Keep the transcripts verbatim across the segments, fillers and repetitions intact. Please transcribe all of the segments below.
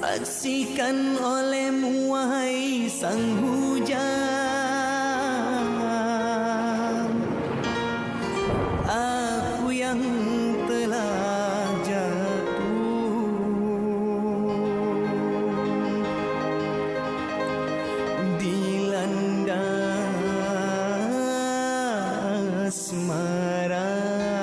Saksikan olehmu wahai sang hujan, aku yang telah jatuh dilanda asmara.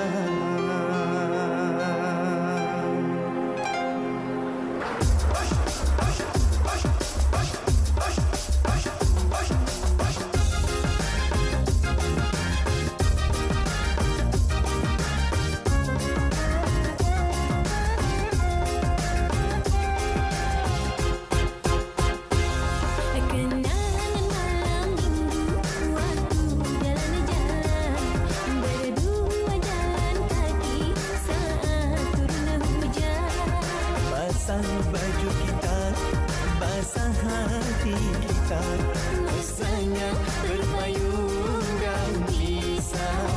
Basah baju kita, basah hati kita, rasanya berpayung daun pisah.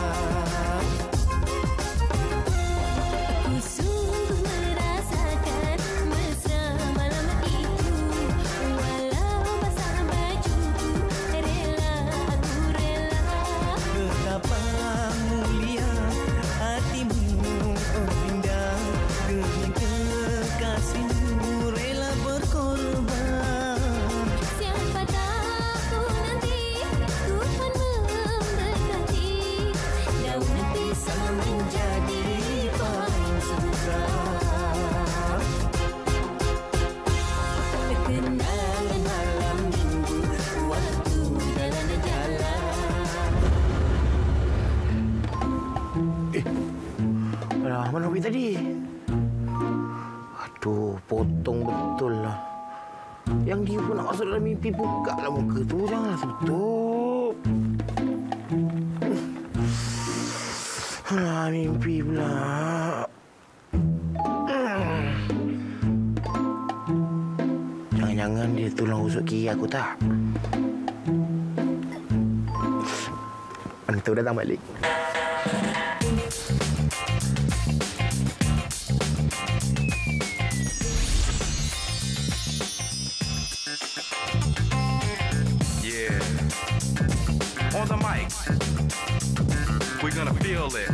Aku sungguh merasakan mesra malam itu, walau basah bajuku, rela aku rela. Betapa mulia hatimu, oh Dinda, demi kekasihmu rela berkorban. Siapa tahu nanti Tuhan memberkati, daun pisang menjadi paling suka. Kenangan malam minggu, waktu jalan-jalan. Eh, alah, mana Obi tadi? Aduh, potong betul lah. Yang dia pun nak masuk dalam mimpi, buka lah muka tu. Janganlah tutup. Alah, mimpi pula. Jangan-jangan dia tulang rusuk kiri aku tak? Mana tahu datang balik. Yeah. On the mic. We're gonna feel it.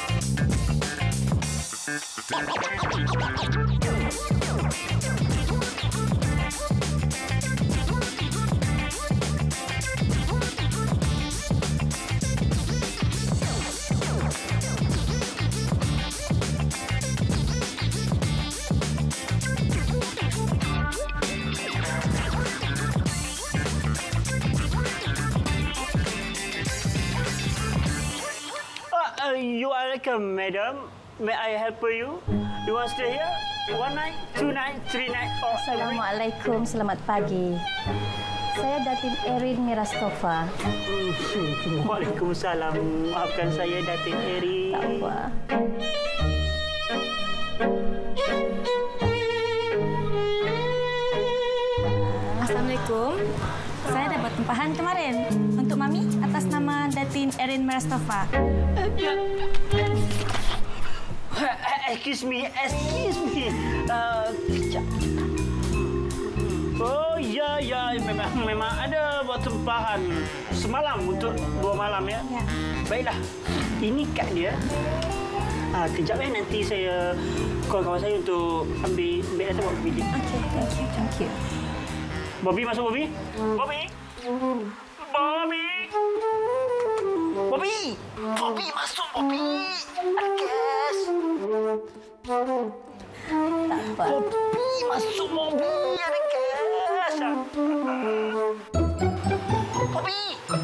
Uh, you are welcome, madam. May I help you? You want to stay here? One night, two night, three night? Or Assalamualaikum, selamat pagi. Saya Datin Erin Mirastofa. Hmm, Waalaikumsalam. Maafkan saya, Datin Erin. Tak apa. Assalamualaikum. Saya dapat tempahan kemarin untuk Mami atas nama Datin Erin Mirastofa. Excuse me, excuse me. Uh, kejap. Oh, ya, ya. Memang, memang ada buat tempahan semalam untuk dua malam, ya? Ya. Baiklah. Ini kad dia. Ah, kejap, eh. Nanti saya call kawan saya untuk ambil, ambil data buat bilik. Okey, thank you, thank you. Bobby, masuk, Bobby. Bobby. Bobby. Bobby. Bobby, masuk, Bobby. Alkes. Tak apa. Bobby, masuk, Bobby. Alkes. Bobby.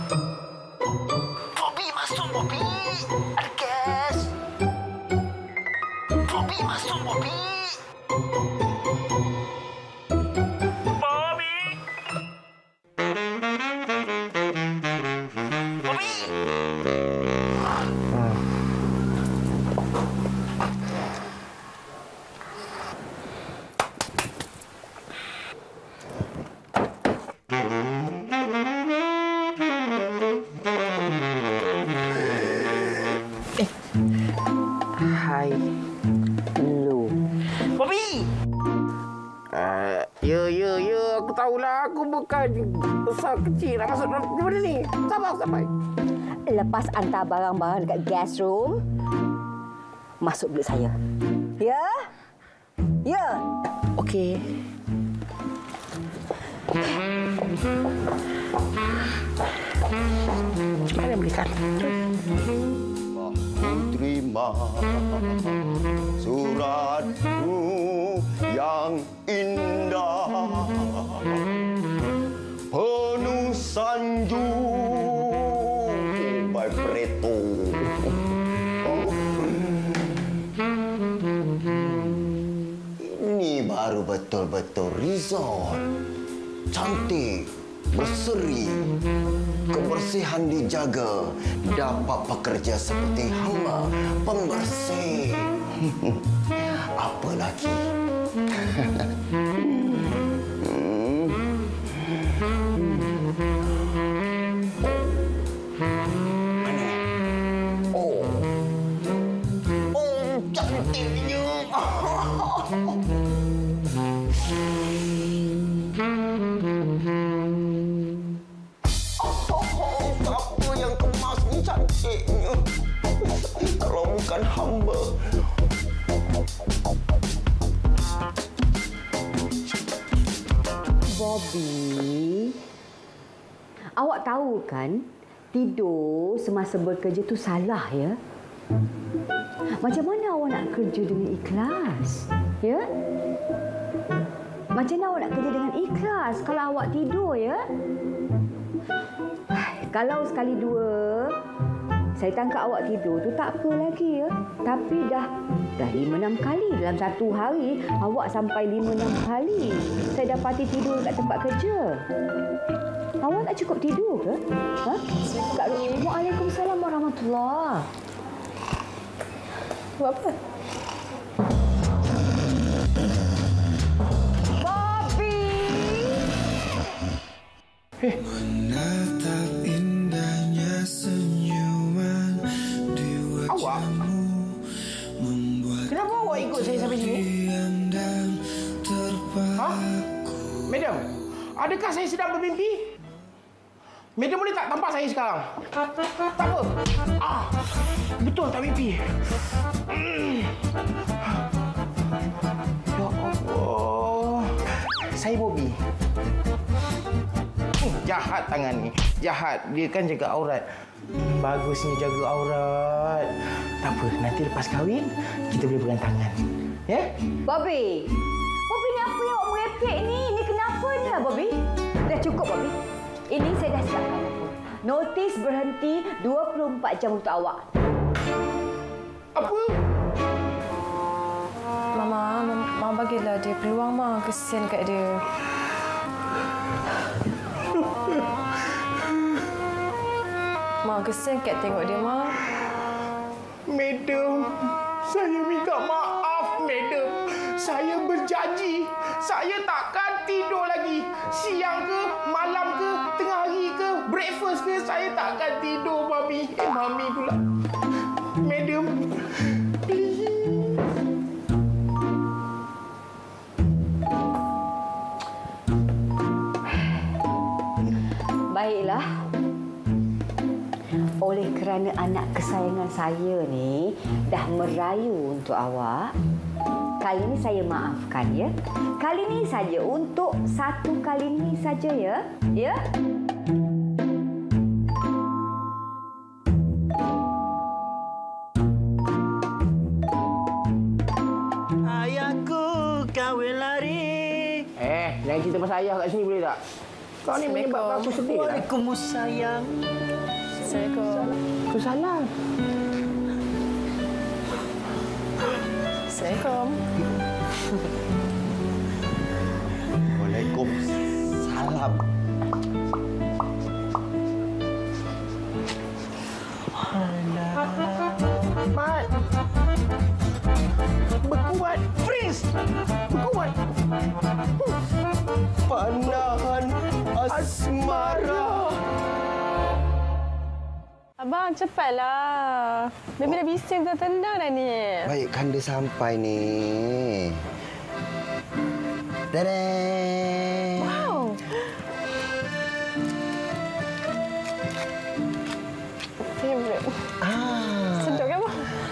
Bobby, masuk, Bobby. Alkes. Bobby, masuk, Bobby. Bobby. Bobby. Hai, lu. Ya, ya, ya. Aku tahulah. Aku bukan besar kecil nak masuk dalam benda ni. Sabar, sampai. Lepas hantar barang-barang dekat guest room, masuk bilik saya. Ya? Ya? Okey. Mana belikan? Terima suratmu yang indah, penuh sanjung vibrato. Ini baru betul-betul resort. Cantik, berseri, kebersihan dijaga, dapat bekerja seperti hamba pembersih. Apa lagi? hmm. Mana? Oh, oh, cantiknya. Apa yang kemas ni cantiknya? Kalau bukan hamba. Bobby, awak tahu kan tidur semasa bekerja tu salah ya? Macam mana awak nak kerja dengan ikhlas? Ya? Macam mana awak nak kerja dengan ikhlas kalau awak tidur ya? Kalau sekali dua saya tangkap awak tidur tu tak apa lagi ya. Tapi dah dah lima enam kali dalam satu hari awak sampai lima enam kali saya dapati tidur kat tempat kerja. Awak tak cukup tidur ke? Ha? Kak Ru, Waalaikumsalam warahmatullahi. Buat apa? Bobby! Eh. Menatap indahnya senyuman di wajahmu, membuat Kenapa awak ikut saya sampai sini? diam dan Ha? Madam, adakah saya sedang bermimpi? Madam boleh tak tampak saya sekarang? Tak apa. Ah, betul tak mimpi? Hmm. Ya Allah. Saya Bobby. Hmm, jahat tangan ni. Jahat. Dia kan jaga aurat. Bagusnya jaga aurat. Tak apa, nanti lepas kahwin, kita boleh pegang tangan. Ya? Bobby! Bobby, ni apa yang awak merepek ni? Ni kenapa ni lah, Bobby? Dah cukup, Bobby. Ini saya dah siapkan. Notis berhenti dua puluh empat jam untuk awak. Apa? Mama, Mama bagilah dia peluang, Ma. Kesian kat dia. Ma, kesian kat tengok dia, Ma. Madam, saya minta maaf, Madam. Saya berjanji, saya takkan tidur lagi. Siang ke, malam ke, tengah hari ke, breakfast ke, saya takkan tidur, Mami. Eh, Mami pula. Madam, please. Baiklah. Oleh kerana anak kesayangan saya ni dah merayu untuk awak, kali ini saya maafkan ya. Kali ini saja, untuk satu kali ini saja ya. Ya? Ayahku kahwin lari. Eh, jangan cerita pasal ayah kat sini boleh tak? Kau ni menyebabkan aku sedih lah. Waalaikumsalam. Assalamualaikum. Aku salah. Assalamualaikum. Waalaikumsalam. Mat. Berkuat. Freeze. Berkuat. Panahan asmara. Abang, cepatlah. Baby dah bising, dah tendang dah ni. Baik, kan dia sampai ni. Tadang! Wow. Favorite. Ah. Sedap kan, Abang?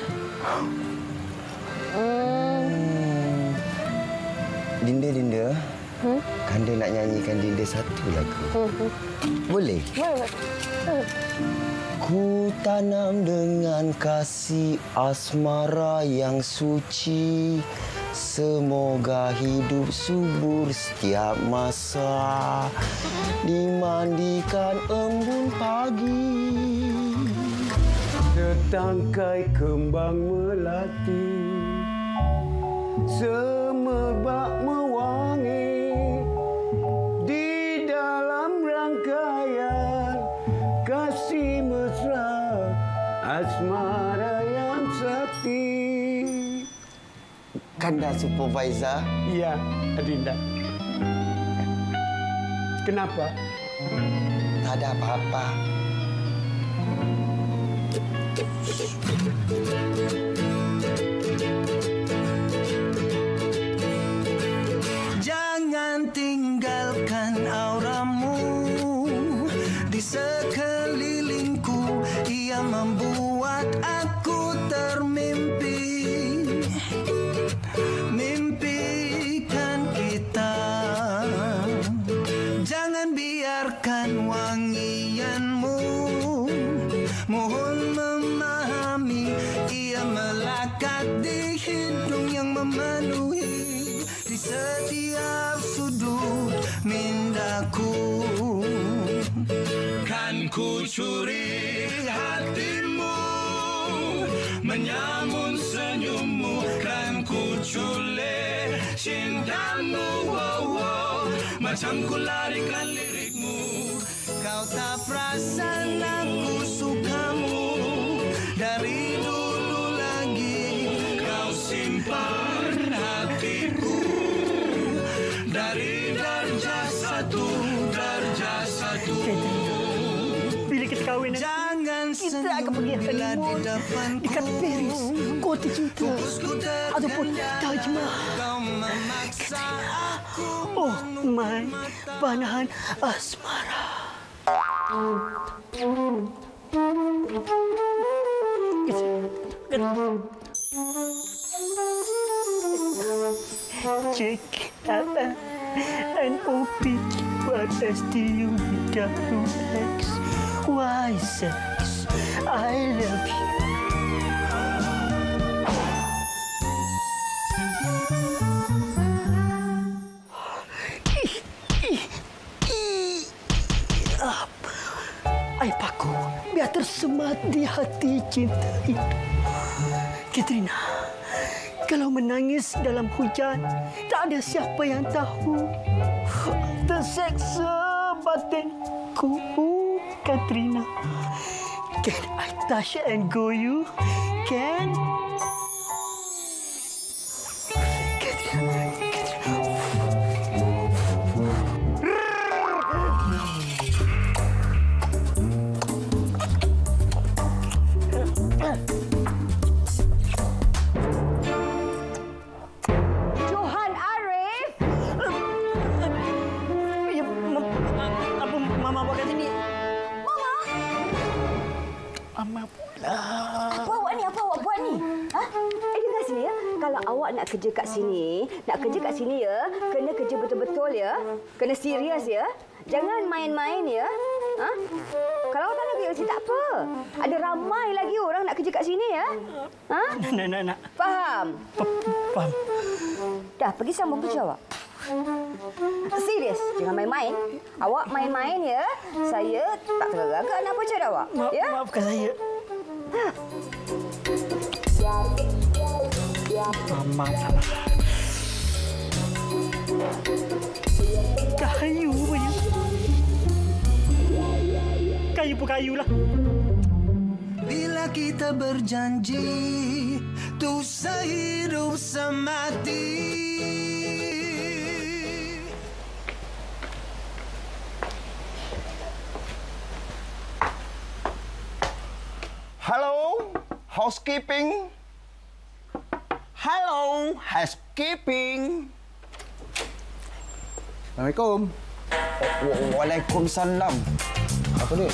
Hmm. Dinda, Dinda. Hmm? Kanda nak nyanyikan Dinda satu lagu. Hmm. Boleh? Boleh. Hmm. Ku tanam dengan kasih asmara yang suci. Semoga hidup subur setiap masa. Dimandikan embun pagi. Setangkai kembang melati. Semerbak mewangi. Di dalam rangkaian kasih mesra asmara yang sakti. Kanda supervisor? Ya, Adinda. Kenapa? Tak ada apa-apa. Jangan tinggalkan auramu di sekelilingku. Ia membuat aku termimpi. Mimpikan kita. Jangan biarkan wangianmu. Mohon memahami. Ia melekat di hidung yang memenuhi di setiap sudut mindaku. Kan ku curi hatimu, menyamun senyummu. Kan ku culik cintamu, wow, wow. Macam ku larikan lirikmu. Kau tak perasan aku sukamu. Dari dulu lagi kau simpan hatiku. Dari darjah satu, darjah satu. Bila kita kahwin, jangan kita akan pergi honeymoon dekat Paris, kota cinta, ataupun Taj Mahal. Oh my, panahan asmara. Check out an O P Q R S T U V W X Y Z. I love you. Ai paku biar tersemat di hati cinta itu. Katrina, kalau menangis dalam hujan, tak ada siapa yang tahu. Terseksa batinku, Katrina. Can I touch and go you? Can? Katrina, Katrina. Nak kerja kat sini, nak kerja kat sini ya, kena kerja betul-betul ya, kena serius ya, jangan main-main ya. Ha? Kalau awak tak nak kerja tak apa, ada ramai lagi orang nak kerja kat sini ya. Ha? Nak, nak, nak. Faham? Faham. Dah, pergi sambung kerja awak. Serius, jangan main-main. Awak main-main ya, saya tak tergagak nak percaya awak. Ma- ya? Maafkan saya. Mama salah. Kayu punya. Kayu pun kayu lah. Bila kita berjanji tu sehidup semati. Hello, housekeeping. Hello, housekeeping. Assalamualaikum. Wa- Waalaikumsalam. Apa dia?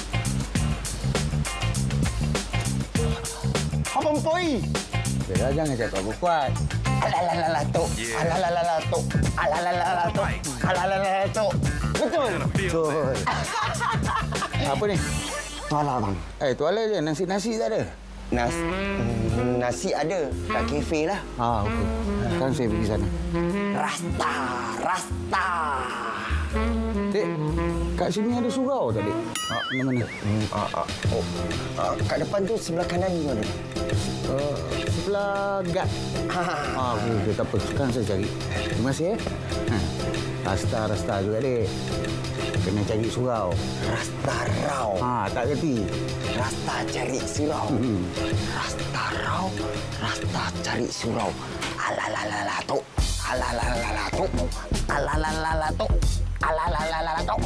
Abang Poi. Dah jangan cakap aku kuat. Alalalala tok. Alalalala tok. Alalalala tok. Alalalala tok. Betul. Betul. Apa ni? Tuala bang. Eh, tuala je. Nasi-nasi tak ada? Nas nasi ada kat kafe lah. Ah, okey. Kan saya pergi sana. Rasta, rasta. Dek, kat sini ada surau tak, Dek? Ah, mana-mana? Hmm, ah, ah. Oh, ah, kat depan tu sebelah kanan ni mana? Uh, sebelah gad. Ah, okey, okey, tak apa. Sekarang saya cari. Terima kasih, eh. Ha. Rasta-rasta juga, Dek. Kena cari surau. Rasta rau. Ha, tak kerti. Rasta cari surau. Hmm. Rasta rau. Rasta cari surau. Alalalala tok. Alalalala tok. Alalalala tok. Alalalala tok.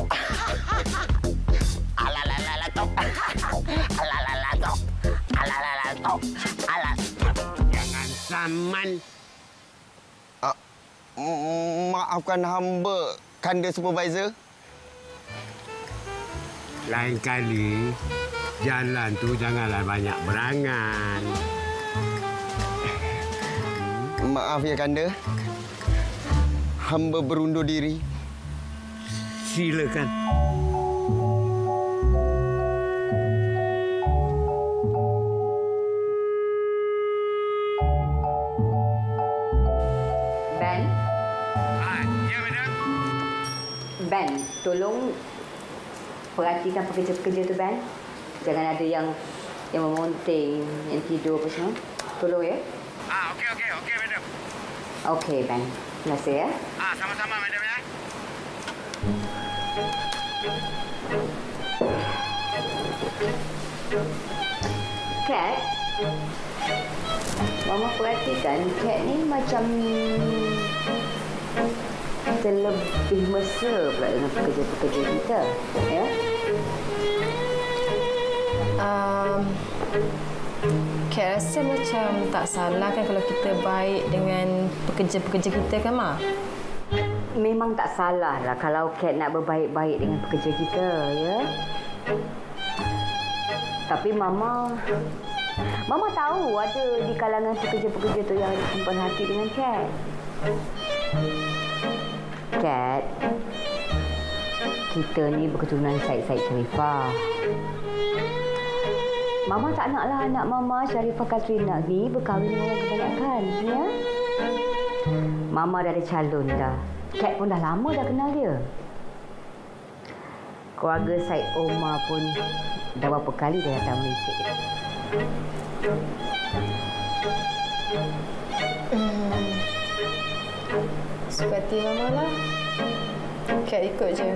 Alalalala tok. Alalalala tok. Alalalala tok. Ala. Jangan saman. Ah, maafkan hamba, Kanda Supervisor. Lain kali, jalan tu janganlah banyak berangan. Maaf ya, Kanda. Hamba berundur diri. Silakan. Ben. Ya, madam. Ben, tolong perhatikan pekerja-pekerja tu, Ben. Jangan ada yang yang memonting, yang tidur apa semua. Tolong ya. Ah, okey, okey, okey, madam. Okey, Ben. Terima kasih ya. Ah, sama-sama, madam ya. Cat. Mama perhatikan Cat ni macam terlebih mesra pula dengan pekerja-pekerja kita. Ya? Um, Kat rasa macam tak salah kan kalau kita baik dengan pekerja-pekerja kita kan, Ma? Memang tak salah lah kalau Cat nak berbaik-baik dengan pekerja kita, ya? Tapi Mama... Mama tahu ada di kalangan pekerja-pekerja tu yang ada simpan hati dengan Cat. Cat, kita ni berketurunan Syed-Syed Sharifah. Mama tak naklah anak Mama, Sharifah Katrina ni berkahwin dengan orang kebanyakan, ya? Mama dah ada calon dah. Cat pun dah lama dah kenal dia. Keluarga Syed Omar pun dah berapa kali dah datang Malaysia. Hmm. Suka hati Mama lah. Kat ikut je.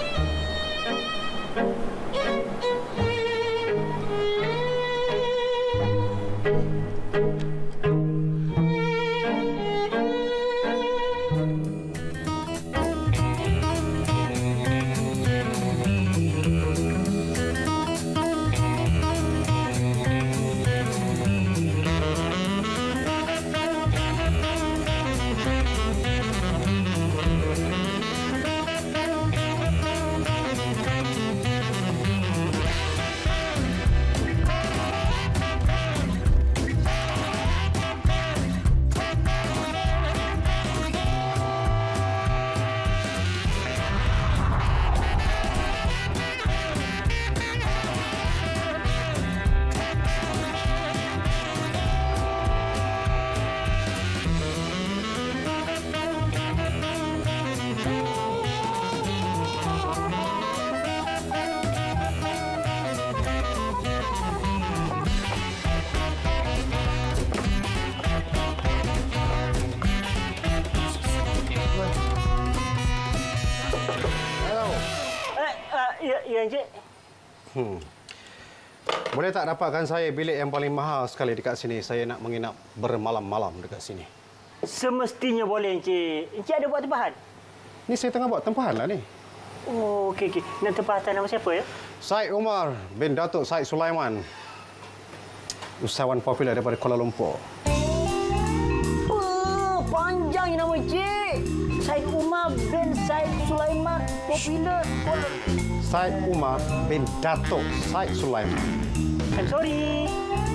Ya, ya, Encik. Hmm. Boleh tak dapatkan saya bilik yang paling mahal sekali dekat sini? Saya nak menginap bermalam-malam dekat sini. Semestinya boleh, Encik. Encik ada buat tempahan? Ni saya tengah buat tempahan lah ni. Oh, okey, okey. Dan tempahan nama siapa, ya? Syed Omar bin Datuk Syed Sulaiman. Usahawan popular daripada Kuala Lumpur. Oh, panjang nama Encik. Syed Umar bin Said Sulaiman, popular. Said Umar bin Datuk Said Sulaiman. I'm sorry.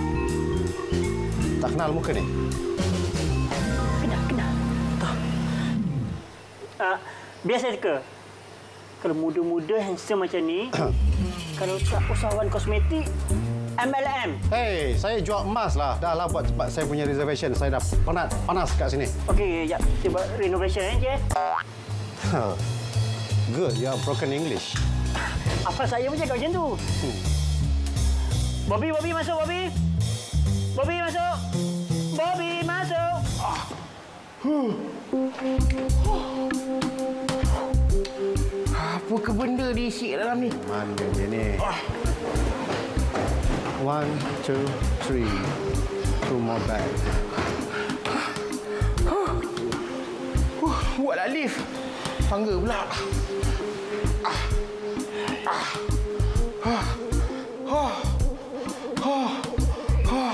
Tak kenal muka ni? Kenal, kenal. Tak. Uh, biasa ke? Kalau muda-muda handsome macam ni, kalau tak usahawan kosmetik, M L M. Hey, saya jual emas lah. Dah lah buat cepat saya punya reservation. Saya dah penat, panas kat sini. Okey, ya. Kita buat renovation aja. Good, you have broken English. Apa saya pun cakap macam tu. Hmm. Bobby, Bobby masuk, Bobby. Bobby masuk. Bobby masuk. Ah. Huh. Apa ke benda diisi dalam ni? Mana dia ni? Ah. One, two, three. Two more bag. Huh. Huh. Buatlah lift. Tangga pula. Ah. Ah. Ah. Ah. Ah. Ah.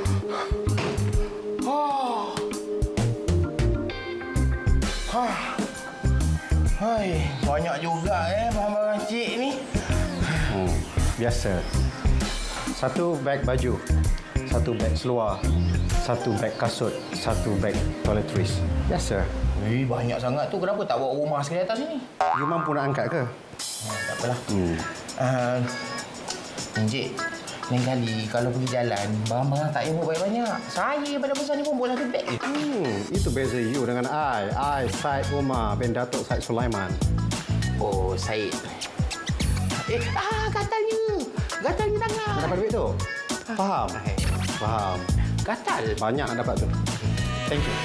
Ah. Ah. Hai, banyak juga eh bahan-bahan cik ni. Hmm, biasa. Satu beg baju, satu beg seluar, satu beg kasut, satu beg toiletries. Biasa. Eh, banyak sangat tu. Kenapa tak bawa rumah sekali atas sini? You mampu nak angkat ke? Oh, tak apalah. Hmm. Uh, Encik, lain kali kalau pergi jalan, barang-barang tak payah bawa banyak-banyak. Saya pada besar ni pun bawa satu beg je. Hmm, itu beza you dengan I. I, Said Umar bin Datuk Said Sulaiman. Oh, Said. Eh, ah, gatalnya. Gatalnya tangan. Nak dapat duit tu? Faham? Faham. Gatal. Banyak nak dapat tu. Thank you.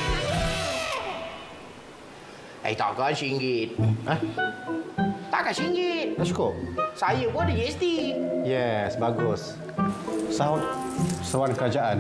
Eh, takkan singgit. Eh? Takkan singgit. Dah cukup? Saya pun ada G S T. Yes, bagus. Sahut sewan kerajaan.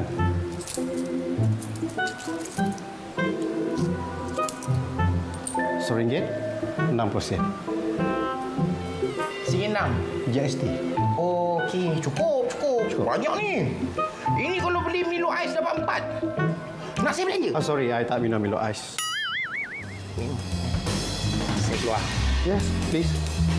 Seringgit, enam puluh sen. Singgit enam? G S T. Okey, cukup, cukup, cukup. Banyak ni. Ini kalau beli Milo Ais dapat empat. Nak saya belanja? Oh, sorry, I tak minum Milo Ais. Hmm. Saya keluar. Yes, please.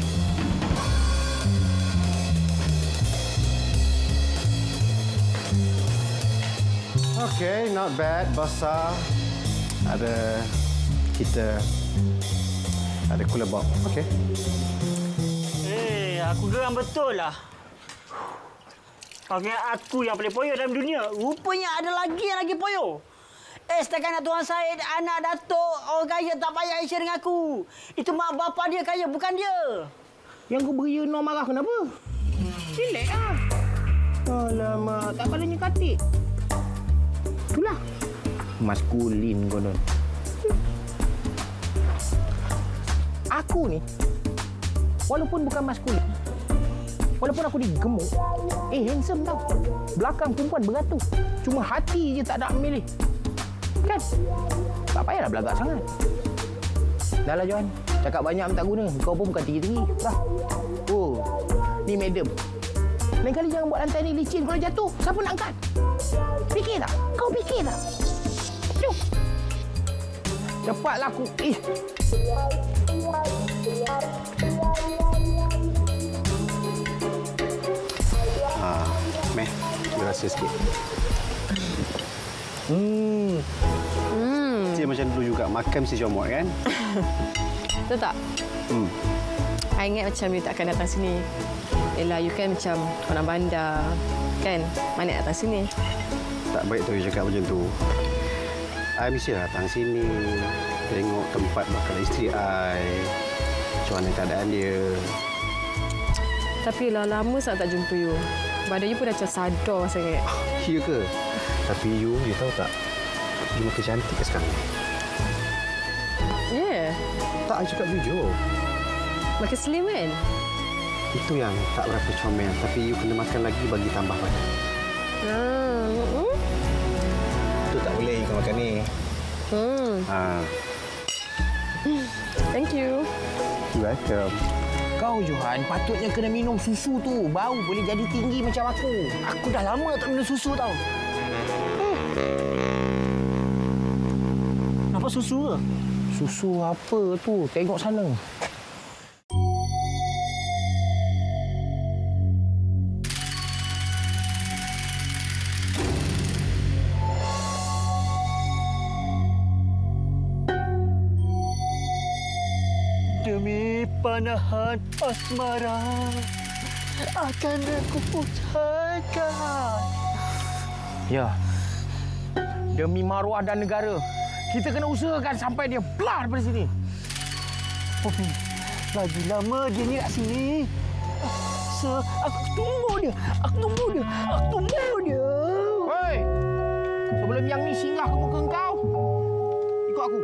Okay, not bad. Basah. Ada kita. Ada cooler box. Okay. Eh, aku geram betul lah. Okey, aku yang paling poyo dalam dunia. Rupanya ada lagi yang lagi poyo. Eh, setakat nak Tuan Said, anak Datuk, orang kaya tak payah share dengan aku. Itu mak bapa dia kaya, bukan dia. Yang kau beri Yuno marah kenapa? Relax lah. Alamak, tak padanya katik. Itulah. Maskulin konon. Aku ni, walaupun bukan maskulin, walaupun aku digemuk, eh handsome tau. Belakang perempuan beratus. Cuma hati je tak ada milih. Kan? Tak payahlah belagak sangat. Dah lah Johan. Cakap banyak pun tak guna. Kau pun bukan tinggi-tinggi. Dah. Oh, ni madam. Lain kali jangan buat lantai ni licin. Kalau jatuh, siapa nak angkat? Fikir tak? Kau fikir tak? Jom. Cepatlah aku. Eh. Ah, meh. Terima kasih sikit. Hmm. Hmm. Dia macam dulu juga makan mesti comot kan? Betul tak? Hmm. I ingat macam you takkan datang sini. Yelah, you kan macam orang bandar. Kan? Mana nak datang sini? Tak baik tu you cakap macam tu. I mesti datang sini. Tengok tempat bakal isteri I. Macam mana keadaan dia. Tapi lah lama sangat tak jumpa you. Badan you pun dah macam sadar sangat. Ya ke? Tapi you, you tahu tak? You makin cantik ke sekarang? Ya? Yeah. Tak, I cakap jujur. Makin slim kan? Itu yang tak berapa comel. Tapi you kena makan lagi bagi tambah badan. Hmm. Itu tak boleh kau makan ni. Hmm. Ha. Thank you. You're welcome. Kau Johan, patutnya kena minum susu tu. Baru boleh jadi tinggi macam aku. Aku dah lama tak minum susu tau. Nampak susu ke? Susu apa tu? Tengok sana. Demi panahan asmara akan aku usahakan. Ya. Demi maruah dan negara, kita kena usahakan sampai dia belah daripada sini. Oh, lagi lama dia ni kat sini. So, aku tunggu dia. Aku tunggu dia. Aku tunggu dia. Hei! Sebelum yang ni singgah ke muka engkau, ikut aku.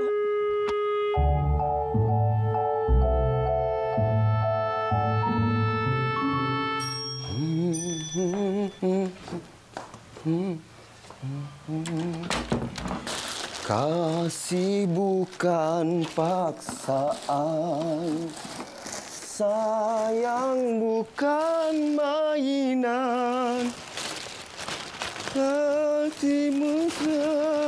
Kasih bukan paksaan, sayang bukan mainan. Hati mesra.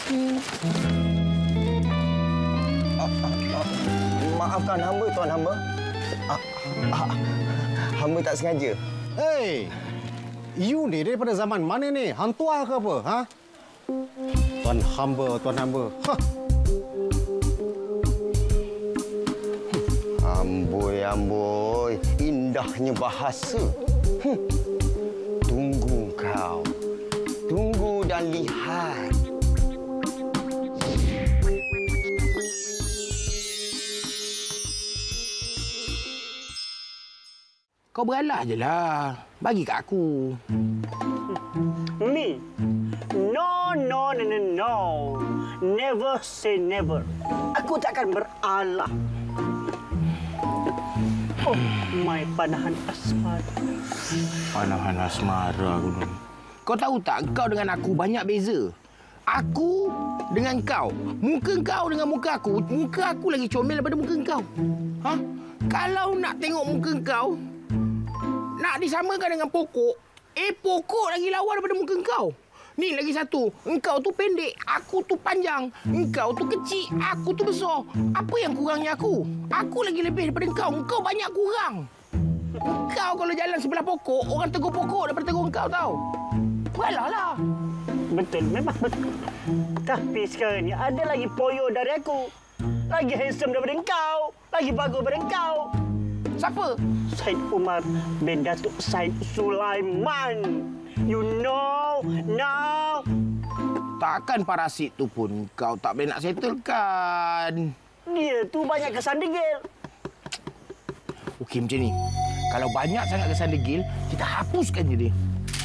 Maafkan hamba, Tuan Hamba. Ah, ah, hamba tak sengaja. Hei! You ni daripada zaman mana ni? Hantua ke apa? Ha? Tuan hamba, tuan hamba. Ha. Amboi, amboi. Indahnya bahasa. Hm. Tunggu kau. Tunggu dan lihat. Kau beralah je lah. Bagi kat aku. Me? No, no, no, no, no. Never say never. Aku takkan beralah. Oh, my panahan asmara. Panahan asmara aku ni. Kau tahu tak, kau dengan aku banyak beza. Aku dengan kau. Muka kau dengan muka aku. Muka aku lagi comel daripada muka kau. Ha? Kalau nak tengok muka kau, nak disamakan dengan pokok, eh pokok lagi lawa daripada muka kau. Ni lagi satu, engkau tu pendek, aku tu panjang. Engkau tu kecil, aku tu besar. Apa yang kurangnya aku? Aku lagi lebih daripada engkau, engkau banyak kurang. Engkau kalau jalan sebelah pokok, orang tegur pokok daripada tegur engkau tau. Beralah lah. Betul, memang betul. Tapi sekarang ni ada lagi poyo dari aku. Lagi handsome daripada engkau. Lagi bagus daripada engkau. Siapa? Said Umar bin Datuk Said Sulaiman. You know now. Takkan parasit tu pun kau tak boleh nak settlekan. Dia tu banyak kesan degil. Okey macam ni. Kalau banyak sangat kesan degil, kita hapuskan je dia.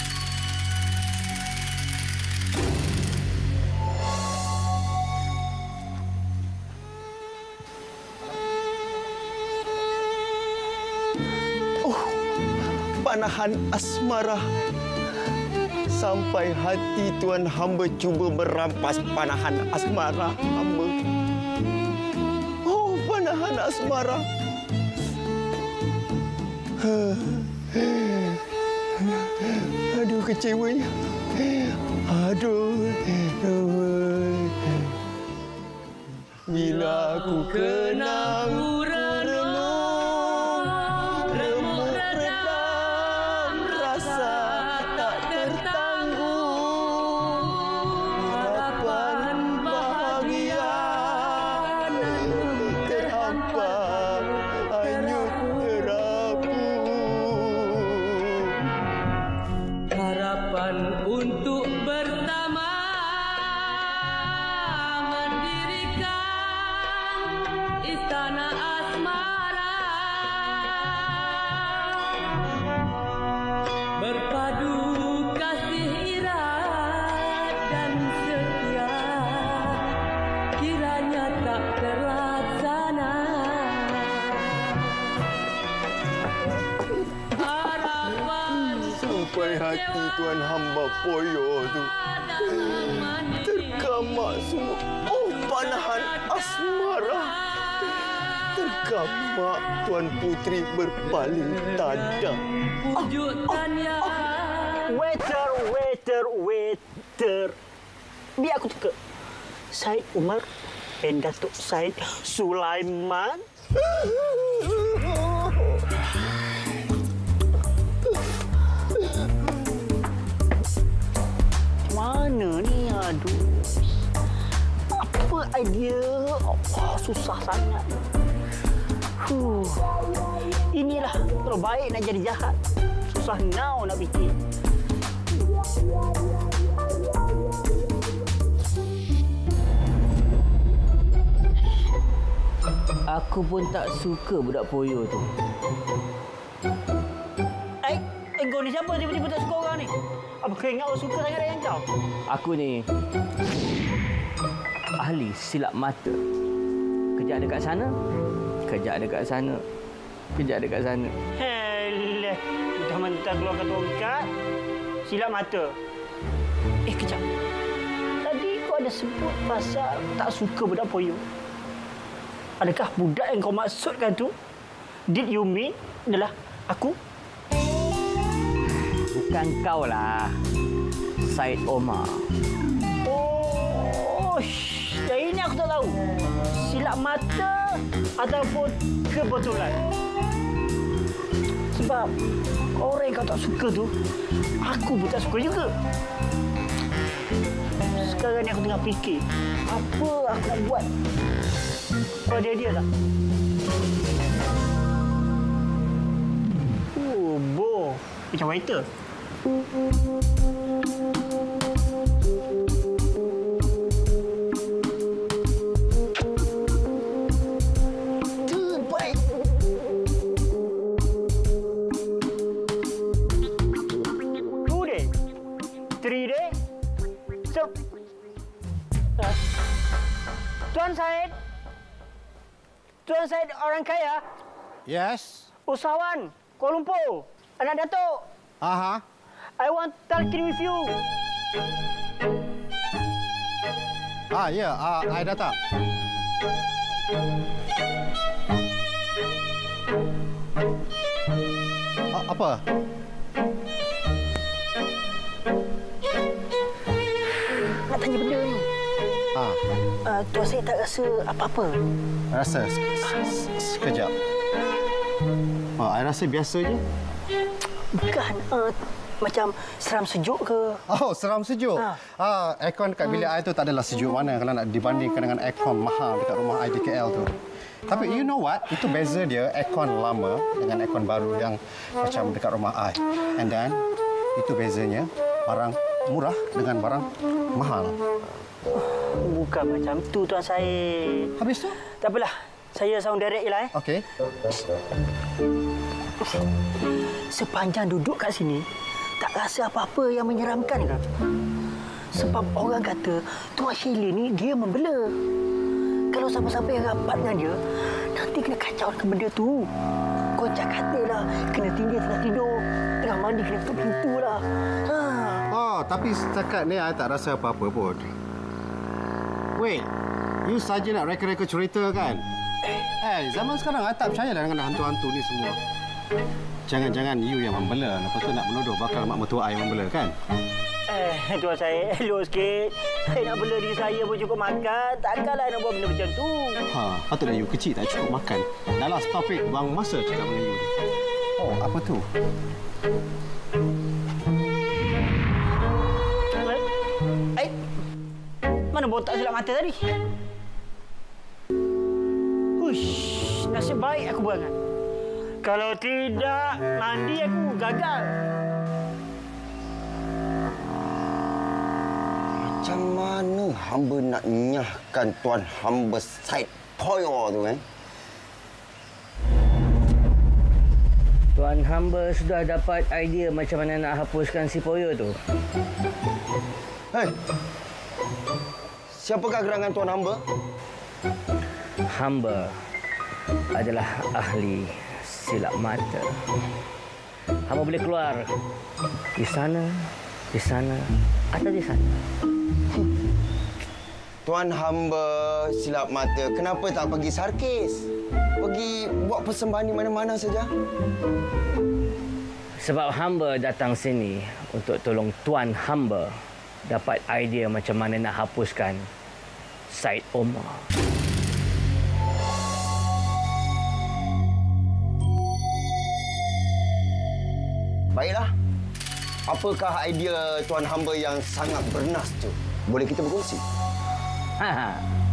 Panahan asmara. Sampai hati Tuan hamba cuba merampas panahan asmara hamba. Oh, panahan asmara. Aduh, kecewanya. Aduh. Bila aku kenang hati Tuan hamba poyo tu terkamak semua. Oh, panahan asmara. Terkamak Tuan Putri berpaling tada. Oh, oh, oh. Waiter, waiter, waiter. Biar aku teka. Said Umar and Datuk Said Sulaiman. Mana ni? Aduh. Apa idea? Oh, susah sangat. Huh. Inilah terbaik nak jadi jahat. Susah now nak fikir. Aku pun tak suka budak Poyo tu. Eh, engkau ni siapa tiba-tiba tak suka orang ni? Apa kau ingat orang suka sangat dengan kau? Aku ni ahli silap mata. Kejap dekat sana, kejap dekat sana, kejap dekat sana. Helah, mentah-mentah keluarkan tongkat, silap mata. Eh, kejap. Tadi kau ada sebut pasal tak suka budak Poyo. Adakah budak yang kau maksudkan tu, did you mean adalah aku? Bukan kau lah, Said Omar. Oh, shh, yang ini aku tak tahu. Silap mata ataupun kebetulan. Sebab orang yang kau tak suka tu, aku pun tak suka juga. Sekarang ni aku tengah fikir, apa aku nak buat? Kau ada dia tak? Oh, bo. Macam waiter. Terbaik. Two day. Three day. So. Uh, Tuan Said. Tuan Said orang kaya? Yes. Usahawan, Kuala Lumpur. Anak Datuk. Aha. I want talking with you. Ah, ya. Yeah. Ah, I datang. Ah, apa? Nak tanya benda ni. Ah. Uh, Tuan Said tak rasa apa-apa? Rasa sekejap. Oh, I rasa biasa je. Bukan. Uh, macam seram sejuk ke? Oh, seram sejuk. Ha. Ah, aircon dekat bilik I tu tak adalah sejuk mana kalau nak dibandingkan dengan aircon mahal dekat rumah I di K L tu. Tapi you know what? Itu beza dia aircon lama dengan aircon baru yang macam dekat rumah I. And then itu bezanya barang murah dengan barang mahal. Bukan macam tu, Tuan Said. Habis tu? Tak apalah. Saya sound direct je lah. Eh. Okey. Sepanjang duduk kat sini, tak rasa apa-apa yang menyeramkan ke? Sebab orang kata Tuan Sheila ni dia membela. Kalau siapa-siapa yang rapat dengan dia, nanti kena kacau dengan benda tu. Kocak katalah, kena tinggal tengah tidur, tengah mandi kena tutup pintu lah. Ha. Oh, tapi setakat ni I tak rasa apa-apa pun. Wait, you saja nak reka-reka cerita kan? Eh, hey, zaman sekarang I tak percayalah dengan hantu-hantu ni semua. Jangan-jangan you yang membela. Lepas tu nak menuduh bakal mak mertua I yang membela kan? Eh, Tuan Said, elok sikit. Saya nak bela diri saya pun cukup makan. Takkanlah nak buat benda macam tu. Ha, patutlah you kecil tak cukup makan. Dah lah, stop it. Buang masa cakap dengan you ni. Oh, apa tu? Eh, mana botak silap mata tadi? Hush, nasib baik aku berangan. Kalau tidak, mandi aku gagal. Macam mana hamba nak nyahkan tuan hamba Said Poyo tu eh? Tuan hamba sudah dapat idea macam mana nak hapuskan si Poyo tu. Hei, siapakah gerangan tuan hamba? Hamba adalah ahli silap mata. Hamba boleh keluar di sana, di sana atau di sana. Tuan hamba silap mata, kenapa tak pergi sarkis? Pergi buat persembahan di mana-mana saja? Sebab hamba datang sini untuk tolong tuan hamba dapat idea macam mana nak hapuskan Said Omar. Baiklah. Apakah idea tuan hamba yang sangat bernas tu? Boleh kita berkongsi? Ha ha.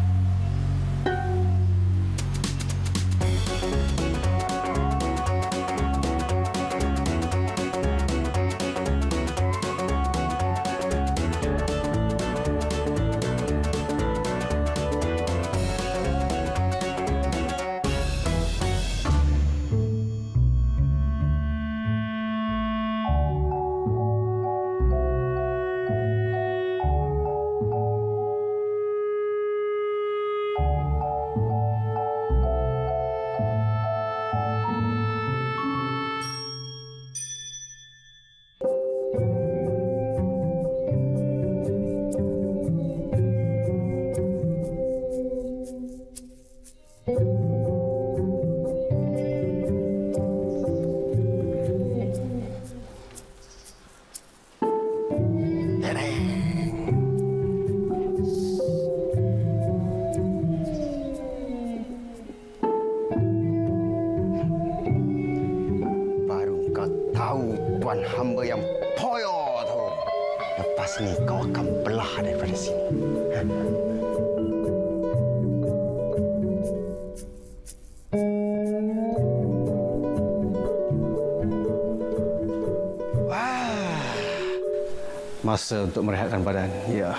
Tuan hamba yang poyo tu. Lepas ni kau akan belah daripada sini. Ha? Wah. Masa untuk merehatkan badan. Ya.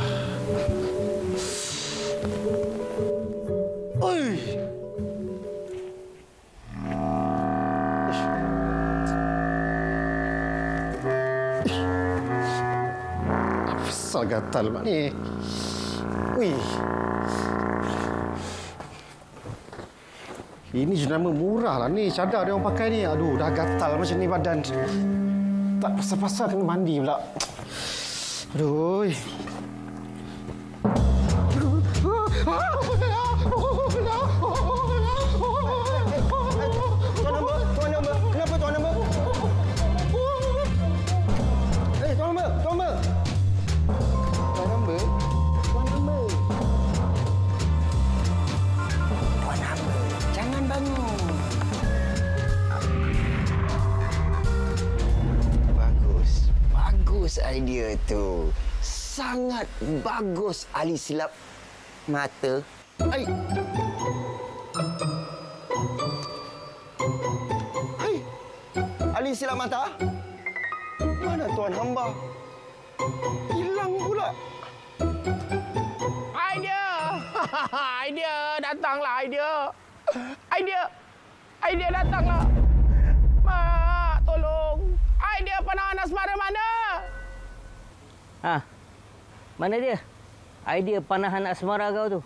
Oi. Asal gatal mak ni. Wih. Ini jenama murah lah ni. Cadar dia orang pakai ni. Aduh, dah gatal macam ni badan. Tak pasal-pasal kena mandi pula. Aduh. Tuan hamba, tuan hamba. Kenapa tuan hamba? Eh, tuan hamba, tuan hamba. Tuan hamba? Tuan hamba. Tuan hamba, jangan bangun. Bagus. Bagus idea tu. Sangat bagus ahli silap mata. Hai. Hai. Ahli silap mata? Mana tuan hamba? Hilang pula. Idea. Idea datanglah idea. Idea. Idea datanglah. Mak, tolong. Idea panahan asmara mana? Ha. Mana dia? Idea panahan asmara kau tu.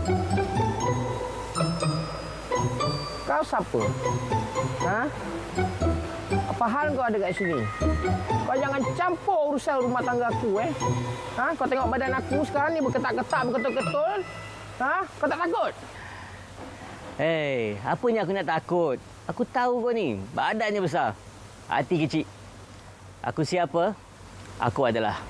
Kau siapa? Ha? Apa hal kau ada kat sini? Kau jangan campur urusan rumah tangga aku, eh. Ha? Kau tengok badan aku sekarang ni berketak-ketak, berketul-ketul. Ha? Kau tak takut? Hei, apanya aku nak takut? Aku tahu kau ni. Badannya besar. Hati kecil. Aku siapa? Aku adalah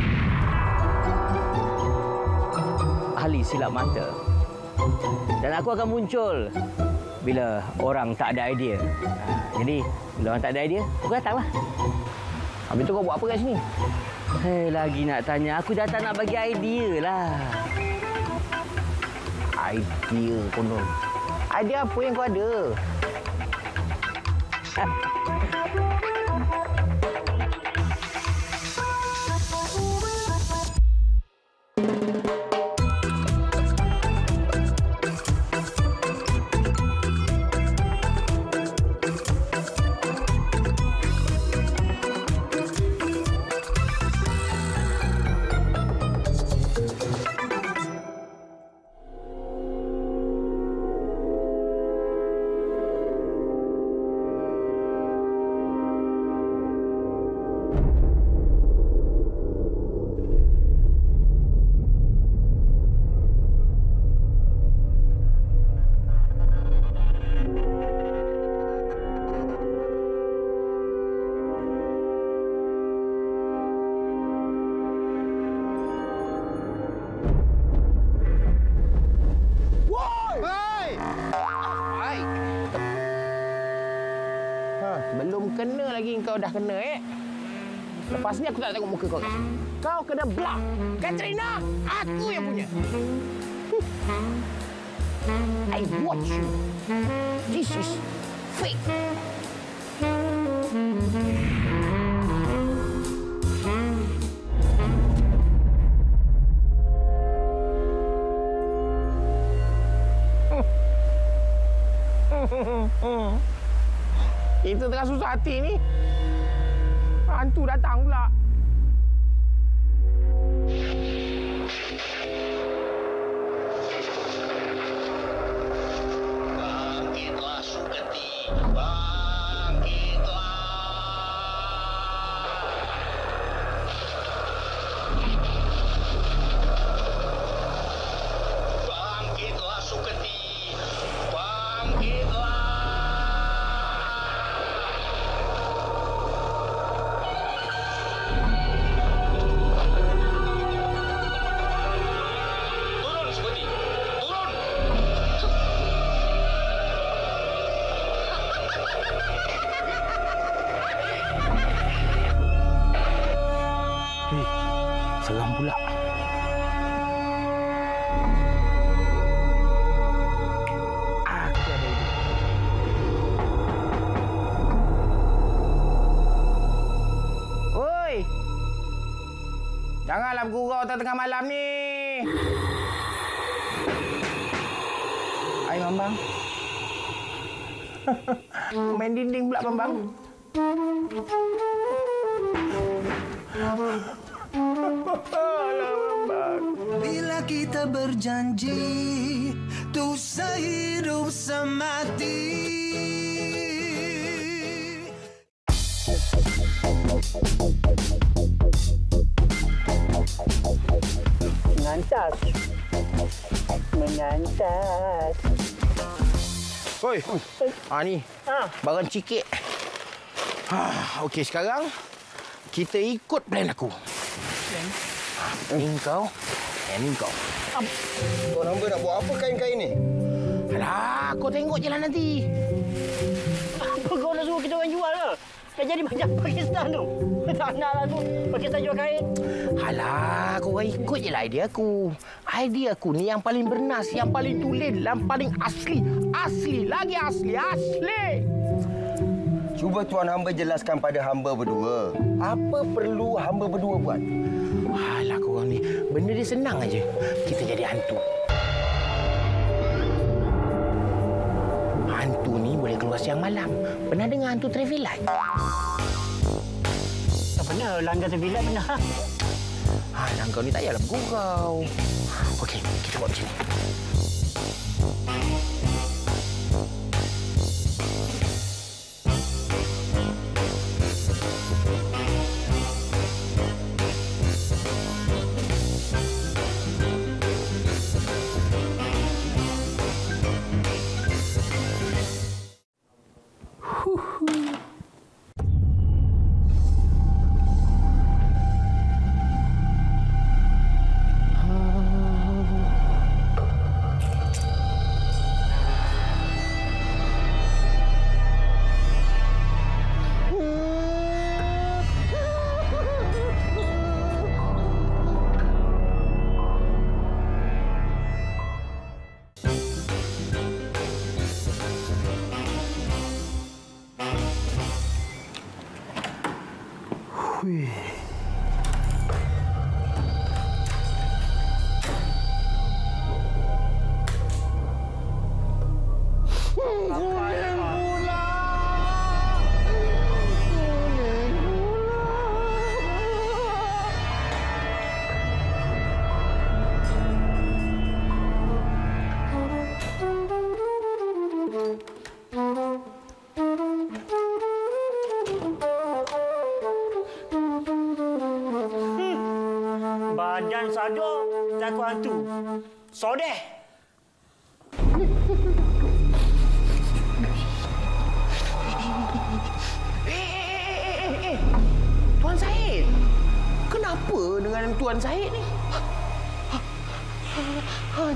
ahli silap mata. Dan aku akan muncul bila orang tak ada idea. Jadi, bila orang tak ada idea, aku datanglah. Habis tu kau buat apa kat sini? Hei, lagi nak tanya. Aku datang nak bagi idea lah. Idea konon. Idea apa yang kau ada? belum kena lagi kau dah kena, eh? Lepas ni aku tak nak tengok muka kau, guys. Kau kena block. Katrina, aku yang punya. I watch you. This is fake. Kita tengah susah hati ni. Hantu datang pula. Bangkitlah Suketi, bangkitlah. Bangkitlah Suketi, bangkitlah. Seram pula. Aku ada ide. Oi! Janganlah bergurau tengah malam ni. Hai, Mambang. Main dinding pula, Mambang. Bila kita berjanji untuk sehidup semati. Mengantas. Mengantas. Oi. Ah ni. Ha. Barang cikik. Ha, okey sekarang kita ikut plan aku. Plan? Ini kau, ini kau. Tuan hamba nak buat apa kain-kain ni? Alah, kau tengok je lah nanti. Apa kau nak suruh kita orang jual ke? Kan jadi macam Pakistan tu. Tak naklah tu. Pakistan jual kain. Alah, kau orang ikut je lah idea aku. Idea aku ni yang paling bernas, yang paling tulen, yang paling asli. Asli, lagi asli, asli. Cuba tuan hamba jelaskan pada hamba berdua. Apa perlu hamba berdua buat? Alah, kau orang ni. Benda dia senang aja. Kita jadi hantu. Hantu ni boleh keluar siang malam. Pernah dengar hantu traffic light? Tak pernah. Langgar traffic light pernah. Alah, kau ni tak payahlah bergurau. Okey, kita buat macam ni. Hui. Badan sadar, takut hantu. Sodeh. Eh, Tuan Syed. Kenapa dengan Tuan Syed ni? Han.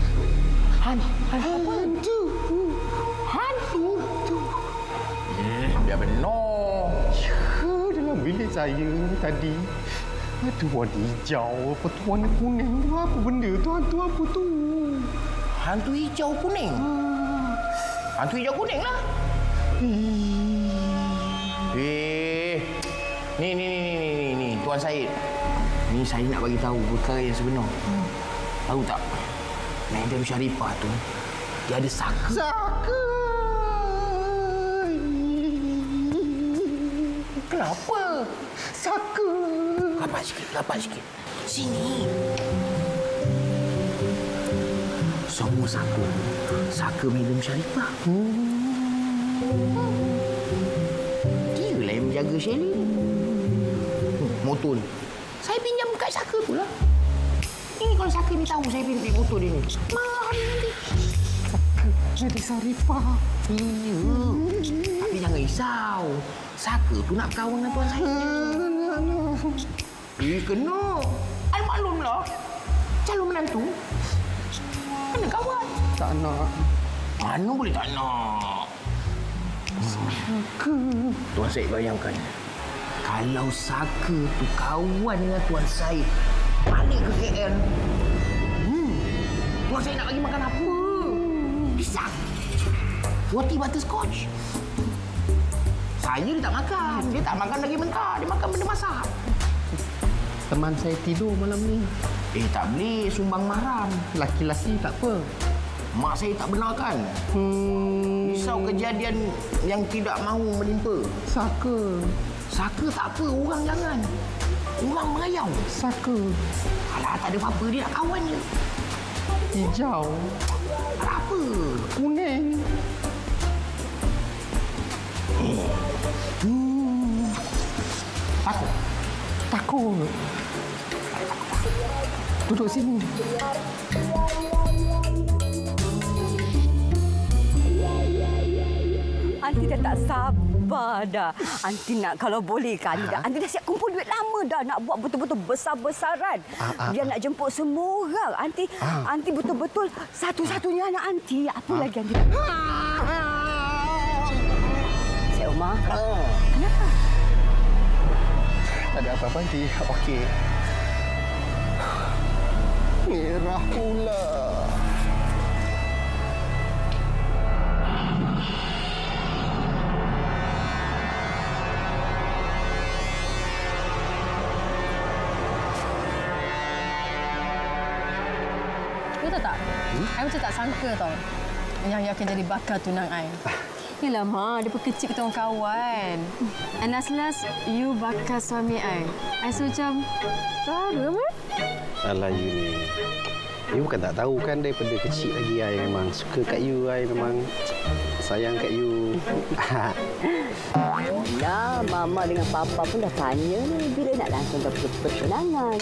Han. Hantu. Hantu. Eh. bilik saya ni tadi ada warna hijau, apa tu warna kuning tu apa benda tu? Hantu apa tu? Hantu hijau kuning? Hmm. Hantu hijau kuning lah. Hmm. Eh, ni ni ni ni ni ni Tuan Syed. Ni saya nak bagi tahu perkara yang sebenar. Hmm. Tahu tak? Madam Sharifah tu dia ada saka. Saka. Kenapa? Saka. Rapat sikit, rapat sikit. Sini. Semua saka. Saka Madam Sharifah. Hmm. Dia lah yang menjaga Shelly. Hmm, motor ni. Saya pinjam kat saka tu lah. Ini kalau saka ni tahu saya pinjam motor dia ni. Marah dia nanti. Saka Madam Sharifah. Iya. Hmm. Tapi jangan risau. Saka tu nak berkawan dengan tuan saya. Eh, kena. I maklumlah. Calon menantu. Kena kawan. Tak nak. Mana boleh tak nak? Saka. Tuan Syed bayangkan. Kalau Saka tu kawan dengan Tuan Syed balik ke K L. Hmm. Tuan Syed nak bagi makan apa? Pisang. Roti butterscotch. Saya dia tak makan. Dia tak makan lagi mentah. Dia makan benda masak. Teman saya tidur malam ni. Eh, tak boleh. Sumbang mahram. Laki-laki tak apa. Mak saya tak benarkan. Hmm. Risau kejadian yang tidak mahu menimpa. Saka. Saka tak apa. Orang jangan. Orang merayau. Saka. Alah, tak ada apa-apa. Dia nak kawan je. Hijau. Alah, apa? Kuning. Hmm. Takut? Takut. Duduk sini. Aunty dah tak sabar dah. Aunty nak kalau boleh kan. Ha? Aunty dah siap kumpul duit lama dah nak buat betul-betul besar-besaran. Ha, Dia ha, nak jemput semua orang. Aunty, ha. Aunty betul-betul satu-satunya anak aunty. Apa ha? lagi aunty? Cik Umar. Ha. Kenapa? Tak ada apa-apa aunty. Okey. Merah pula. Kau tahu tak? Hmm? I macam tak sangka tau. Yang you akan jadi bakal tunang I. Yelah, Ma. Daripada kecil kita orang kawan. And as last, you bakal suami I. I rasa macam... Baru, Ma? Alah, you ni. You bukan tak tahu kan daripada kecil lagi I memang suka kat you. I memang sayang kat you. Dah, Mama dengan Papa pun dah tanya ni bila nak langsung ke pertunangan.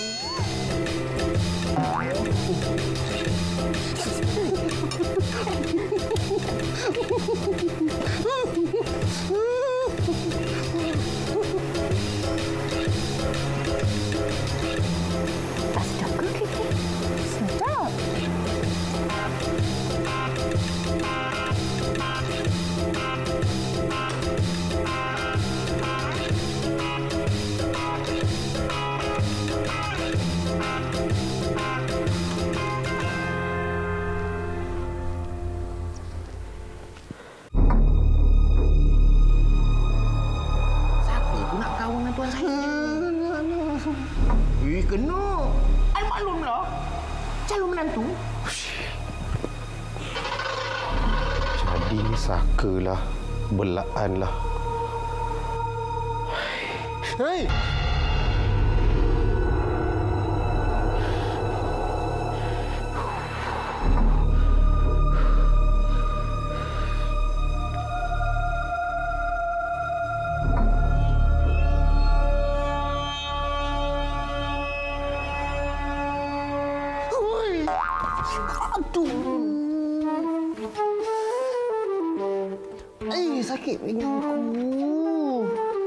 Tak sedap ke kek? Sedap. Tuan saya. Eh, kena. I maklumlah. Calon menantu. Jadi ni sakalah. Belaanlah. Hei! Eh, sakit pinggang aku.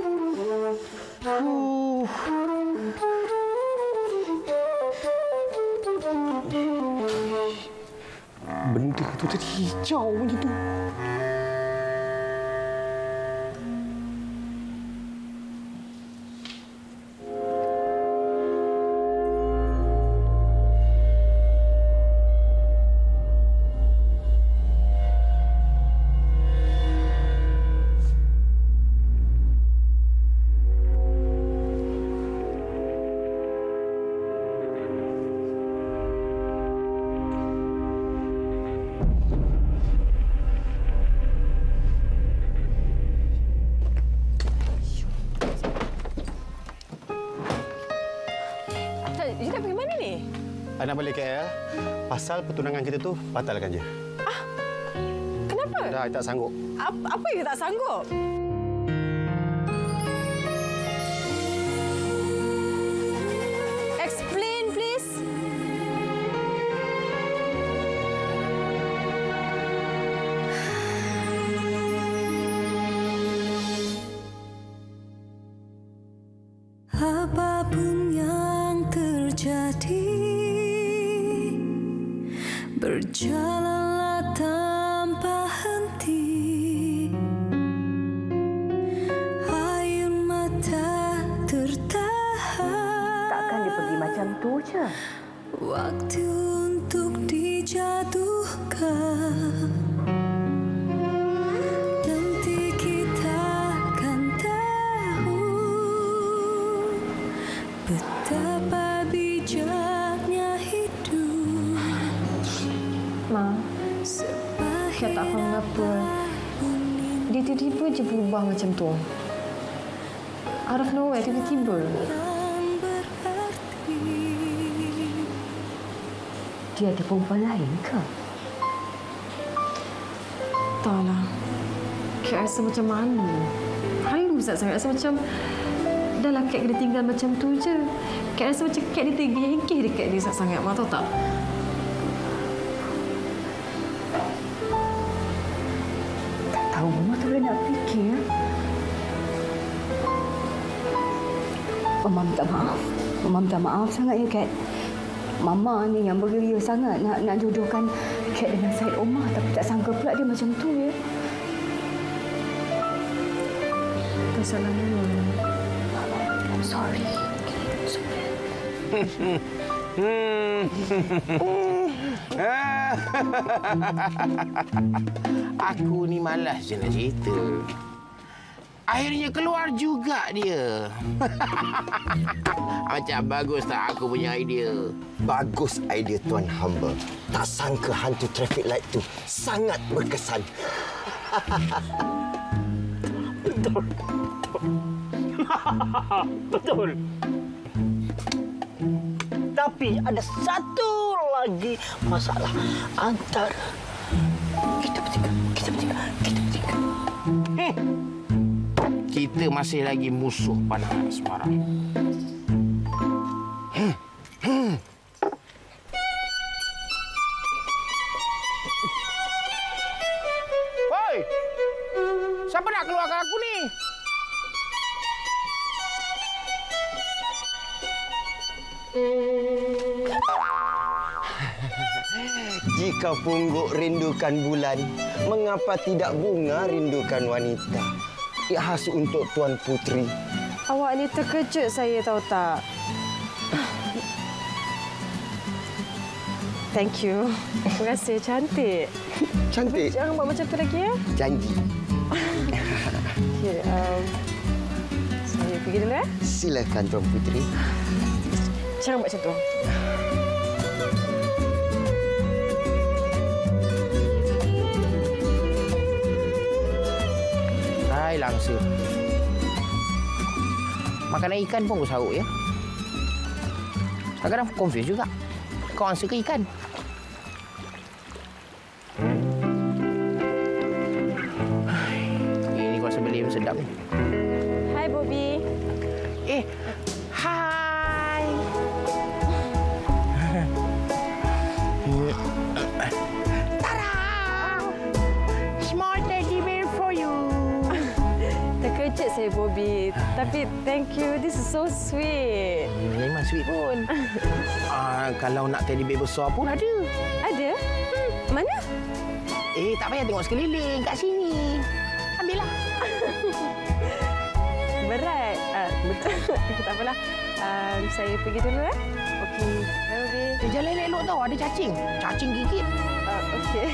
Uh. Benda tu tadi hijau macam tu. I nak balik K L. Pasal pertunangan kita tu, batalkan je. Ah, kenapa? Dah, I tak sanggup. Apa, apa yang tak sanggup? Explain, please. Apapun yang terjadi, berjalanlah tanpa henti. Air mata tertahan. Takkan dia pergi macam tu je. Waktu untuk dijatuhkan. Nanti kita akan tahu betapa bijaknya hidup. Ma, saya tak faham kenapa dia tiba-tiba je berubah macam tu. Out of nowhere, tiba-tiba. Dia ada perempuan lain ke? Taklah. Kak rasa macam malu. Halu Ustaz sangat. Rasa macam dah lah Kak kena tinggal macam tu je. Kak rasa macam Kak dia tergigih dekat dia Ustaz sangat. Ma tahu tak? Tak tahu Mama tak boleh nak fikir. Mama minta maaf. Mama minta maaf sangat ya Kak. Mama ni yang beria sangat nak nak jodohkan Kat dengan Syed Omar, tapi tak sangka pula dia macam tu ya. Kesalahan Mama. I'm sorry. I'm sorry. Aku ni malas je nak cerita. Akhirnya keluar juga dia. Macam bagus tak aku punya idea? Bagus idea Tuan Hamba. Tak sangka hantu traffic light tu sangat berkesan. Betul. Betul. Tapi ada satu lagi masalah antara kita bertiga. Kita bertiga. Kita bertiga. Hmm. Kita masih lagi musuh pandangan semarang. Hmm. Hmm. Hoi! Siapa nak keluarkan aku ni? Jika pungguk rindukan bulan, mengapa tidak bunga rindukan wanita? Ia khas untuk Tuan Putri. Awak ni terkejut saya tahu tak? Thank you. Terima kasih. Cantik. Cantik? Jangan buat macam tu lagi ya. Janji. Okay, um, saya pergi dulu ya. Silakan Tuan Putri. Jangan buat macam tu. Hai langsa. Makanan ikan pun aku saruk ya. Kadang-kadang confuse juga. Kau angsa ke ikan? Ini kau sebeli sedap ni. Hai Bobby. Eh, hai. Tada! Small teddy bear for you. Terkejut saya Bobby. Tapi thank you. This is so sweet. Memang sweet pun. Ah, kalau nak teddy bear besar pun ada. Ada? Hmm. Mana? Eh, tak payah tengok sekeliling. Kat sini. Ambillah. Berat. Ah, betul. Tak apalah. Um, saya pergi dulu eh. Okey. Bye Bobby. Eh, jalan elok tau. Ada cacing. Cacing gigit. Uh, Okey.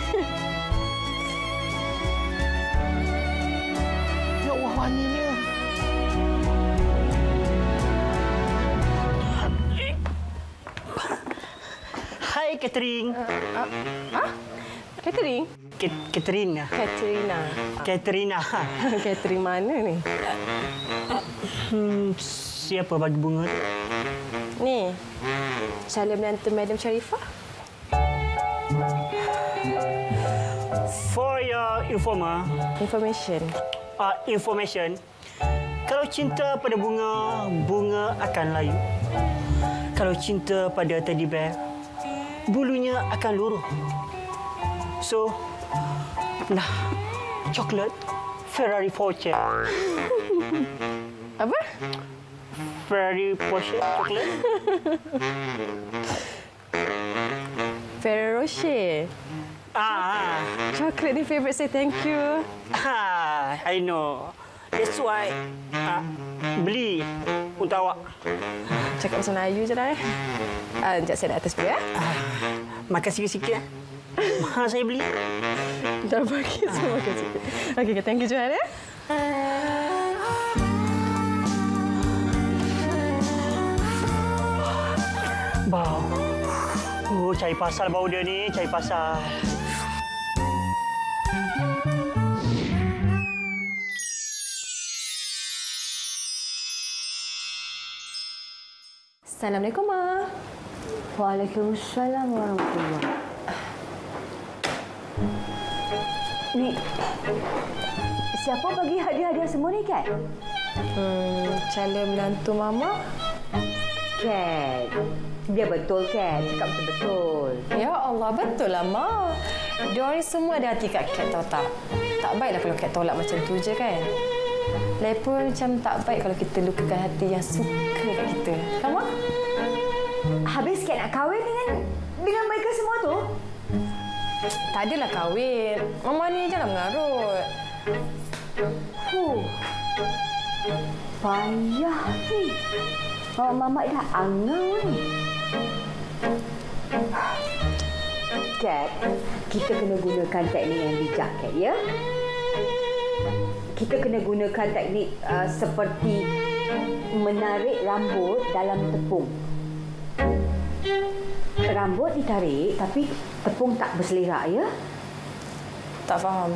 Ya Allah, wanginya. Hai Catherine. Uh, uh, ah? Catherine? Katrina. Katrina. Katrina. Catherine mana ni? Hmm, siapa bagi bunga tu? Ni. calon menantu Madam Sharifah. For your informer, Information. uh, information, kalau cinta pada bunga, bunga akan layu. Kalau cinta pada teddy bear, bulunya akan luruh. So, nah, coklat Ferrari Porsche. Apa? Ferrari Porsche coklat. Ferrero Rocher. Ah, coklat ni favourite saya. Thank you. Ah, I know. That's why ah, beli untuk awak. Cakap bahasa Melayu je dah. Eh. Ah, sekejap saya nak atas dulu ya. Ah, makan sikit-sikit. Eh. Mahal saya beli. Dah bagi semua makan sikit. Okey, okay, thank you Johan ya. Bau. Oh, cari pasal bau dia ni, cari pasal. Assalamualaikum, Ma. Waalaikumsalam warahmatullahi. Ni, siapa bagi hadiah-hadiah semua ni, Kat? Hmm, calon menantu Mama. Kat, dia betul, Kat. Cakap betul-betul. Ya Allah, betul lah, Ma. Diorang semua ada hati kat Kat, tahu tak? Tak baiklah kalau Kat tolak macam tu je, kan? Lagipun macam tak baik kalau kita lukakan hati yang suka kat kita. Kan, Ma? Habis Kat nak kahwin dengan dengan mereka semua tu? Tak adalah kahwin. Mama ni jangan mengarut. Huh. Payah ni. Mama dah angau ni. Kat, kita kena gunakan teknik yang bijak, Kat, ya? Kita kena gunakan teknik uh, seperti menarik rambut dalam tepung. Rambut ditarik tapi tepung tak berselerak, ya? Tak faham.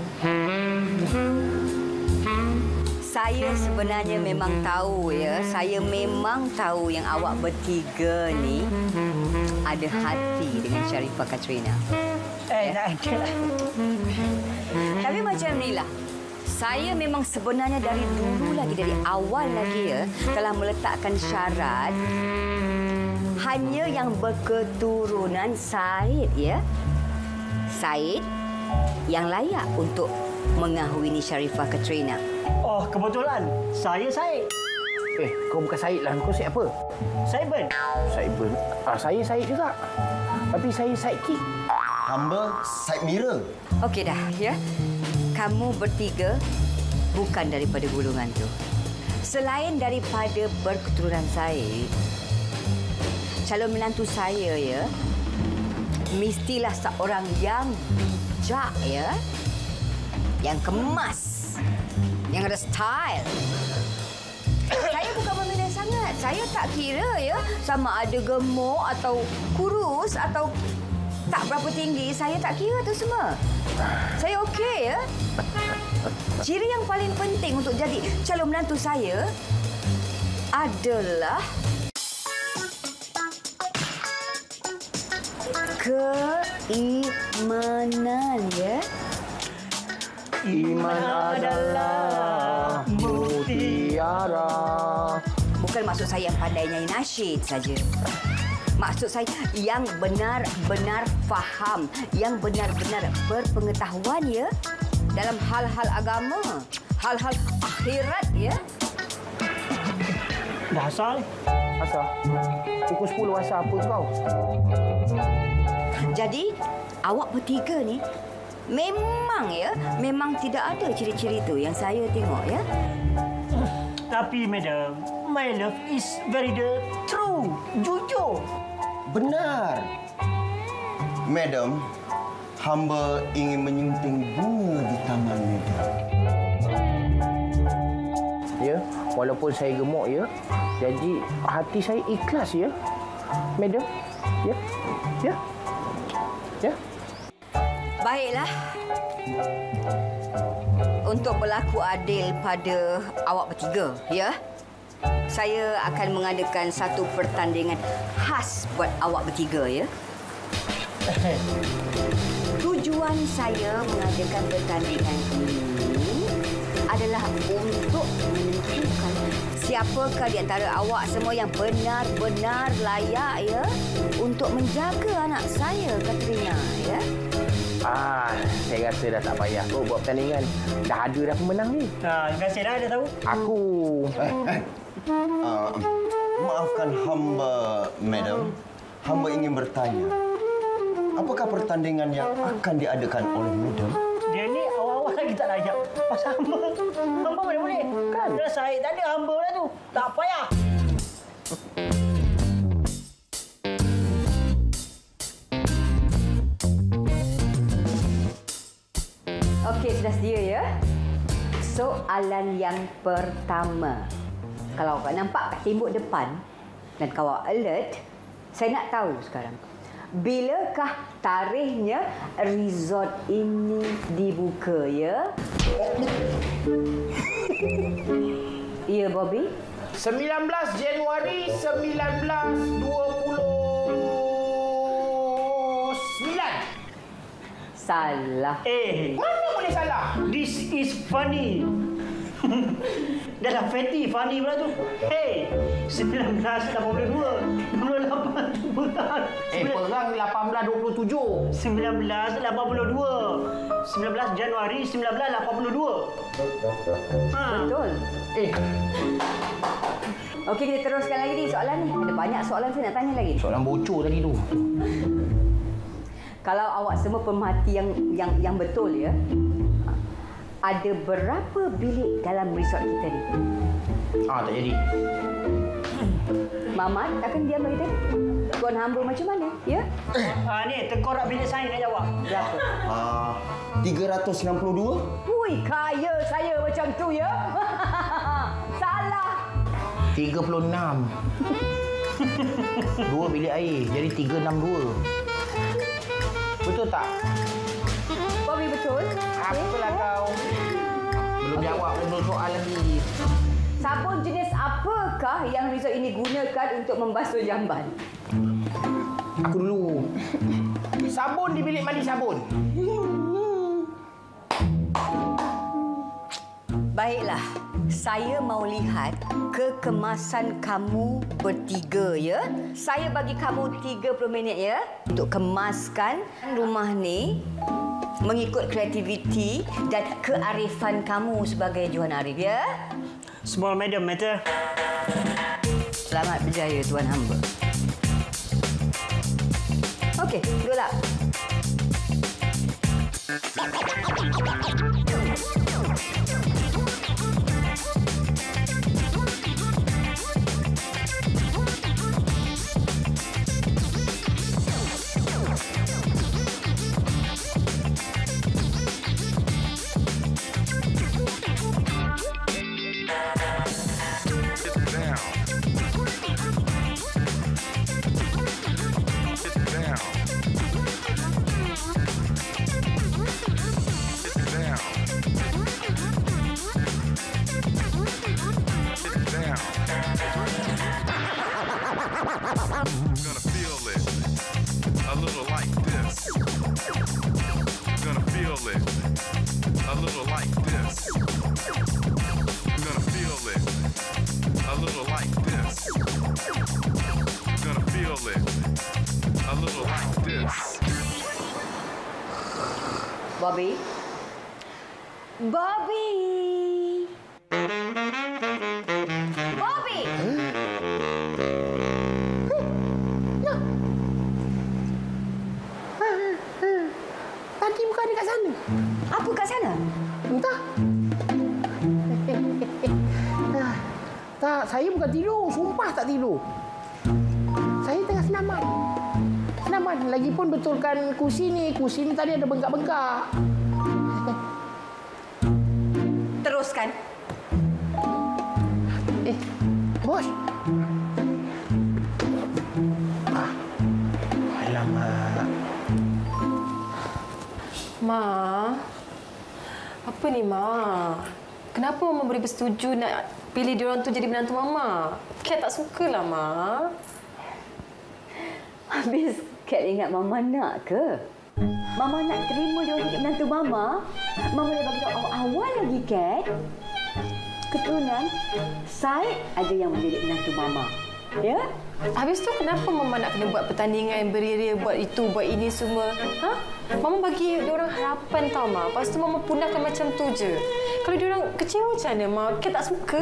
Saya sebenarnya memang tahu, ya. Saya memang tahu yang awak bertiga ni ada hati dengan Sharifah Katrina. Eh, nak ada lah. Tapi macam inilah. Saya memang sebenarnya dari dulu lagi, dari awal lagi, ya, telah meletakkan syarat hanya yang berketurunan Said, ya. Said yang layak untuk mengahwini Sharifah Katrina. Oh, kebetulan. Saya Said. Eh, kau bukan Said lah. Kau Said apa? Saiban. Saiban. Ah, saya Said juga. Tapi saya sidekick. Hamba Said Mira. Okey dah, ya. Kamu bertiga bukan daripada golongan tu. Selain daripada berketurunan Said, calon menantu saya, ya, mestilah seorang yang bijak, ya, yang kemas, yang ada style. Saya bukan memilih sangat. Saya tak kira, ya, sama ada gemuk atau kurus atau tak berapa tinggi. Saya tak kira tu semua. Saya okey, ya. Ciri yang paling penting untuk jadi calon menantu saya adalah keimanan, ya. Iman adalah mutiara. Bukan maksud saya pandai nyanyi nasyid saja. Maksud saya yang benar-benar faham, yang benar-benar berpengetahuan, ya, dalam hal-hal agama, hal-hal akhirat, ya. Dah asal? Asal? Pukul sepuluh asal apa kau? Jadi, awak bertiga ni memang, ya, memang tidak ada ciri-ciri itu yang saya tengok, ya. Tapi, madam, my love is very the true, jujur. Benar. Madam, hamba ingin menyunting bunga di taman madam. Ya, walaupun saya gemuk, ya, jadi hati saya ikhlas, ya, madam. Ya, ya, ya. Baiklah. Untuk berlaku adil pada awak bertiga, ya. saya akan mengadakan satu pertandingan khas buat awak bertiga, ya. Tujuan saya mengadakan pertandingan ini adalah untuk menentukan siapakah di antara awak semua yang benar-benar layak, ya, untuk menjaga anak saya, Katrina, ya. Ah, saya rasa dah tak payah kot buat pertandingan. Dah ada dah pemenang ni. Ha, terima kasih dah ada tahu. Aku. Eh, eh. Uh, maafkan hamba, madam. Hamba ingin bertanya. Apakah pertandingan yang akan diadakan oleh madam? Dia ni awal-awal lagi tak layak. Pasal hamba. Hamba mana boleh? Kan? Dah saya tak ada hamba lah tu. Tak payah. Okey, sudah sedia, ya. Soalan yang pertama. Kalau awak nampak kat tembok depan dan kau alert, saya nak tahu sekarang. Bilakah tarikhnya resort ini dibuka, ya? Ya, Bobby? sembilan belas Januari sembilan belas dua puluh sembilan. Salah. Eh. Mana boleh salah? This is funny. Dah lah fatty, funny pula tu. Hey, sembilan belas lapan puluh dua. dua puluh lapan tu bukan. Eh, perang lapan belas dua puluh tujuh. sembilan belas lapan puluh dua. sembilan belas Januari sembilan belas lapan puluh dua. Ha. Betul. Eh. Okey, kita teruskan lagi ni soalan ni. Ada banyak soalan saya nak tanya lagi. Soalan bocor tadi tu. Kalau awak semua pemerhati yang yang yang betul, ya. Ada berapa bilik dalam resort kita ni? Ah, tak jadi. Mamat takkan diam lagi tadi. Tuan hamba macam mana, ya? Ah, ni tengkorak bilik saya nak jawab. Berapa? Ah, tiga ratus enam puluh dua. Hui, kaya saya macam tu, ya? Salah. tiga puluh enam. Dua bilik air, jadi tiga enam dua. Betul tak? Bobby, betul? Apalah kau? Belum okay. Jawab, belum soal lagi. Sabun jenis apakah yang resort ini gunakan untuk membasuh jamban? Aku dulu. Sabun di bilik mandi sabun. Baiklah, saya mau lihat kekemasan kamu bertiga, ya. Saya bagi kamu tiga puluh minit, ya, untuk kemaskan rumah ni mengikut kreativiti dan kearifan kamu sebagai Johan Arif, ya. Small medium matter. Selamat berjaya, Tuan Hamba. Okey, roll up. Gonna feel it a little like this. Gonna feel it a little like this. Gonna feel it a little like this. Gonna feel it a little like this. Bobby. Bobby. Bobby. Tadi bukan dekat sana. Apa kat sana? Entah. Tak, saya bukan tidur. Sumpah tak tidur. Saya tengah senaman. Senaman. Lagipun betulkan kursi ni. Kursi ni tadi ada bengkak-bengkak. Teruskan. Eh, bos. Ah. Alamak. Ma, apa ni, Ma? Kenapa kenapa Mama boleh bersetuju nak pilih diorang tu jadi menantu Mama? Kat tak sukalah, Ma. Habis Kat ingat Mama nak ke? Mama nak terima dia jadi menantu Mama? Mama dah bagi tahu awal lagi, Kat. Keturunan, Said ada yang menjadi menantu Mama. Ya? Habis tu kenapa Mama nak kena buat pertandingan beria-ria, buat itu, buat ini semua? Ha? Mama bagi diorang harapan tau, Ma. Lepas tu Mama punahkan macam tu je. Kalau diorang kecewa macam mana, Ma? Kat tak suka.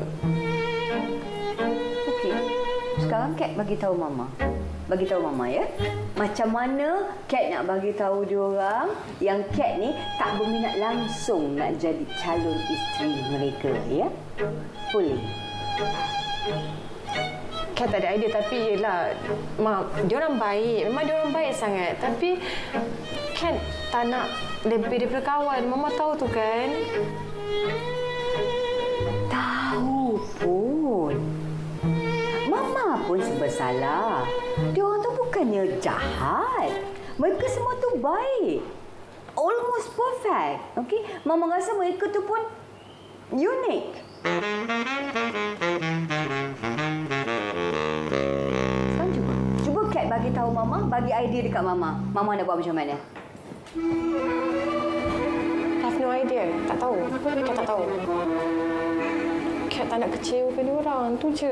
Okey. Sekarang Kat bagi tahu Mama. Bagi tahu Mama, ya. Macam mana Kat nak bagi tahu diorang yang Kat ni tak berminat langsung nak jadi calon isteri mereka, ya? Boleh. Kat tak ada idea, tapi yelah, Ma, diorang baik. Memang diorang baik sangat. Tapi Kat tak nak lebih daripada kawan. Mama tahu tu kan? Tahu pun. Mama pun bersalah. Diorang tu bukannya jahat. Mereka semua tu baik. Almost perfect. Okey? Mama rasa mereka tu pun unik. Sekarang cuba. Cuba Kat bagi tahu Mama, bagi idea dekat Mama. Mama nak buat macam mana? I have no idea. Tak tahu. Kat tak tahu. Kat tak nak kecewakan diorang. Tu je.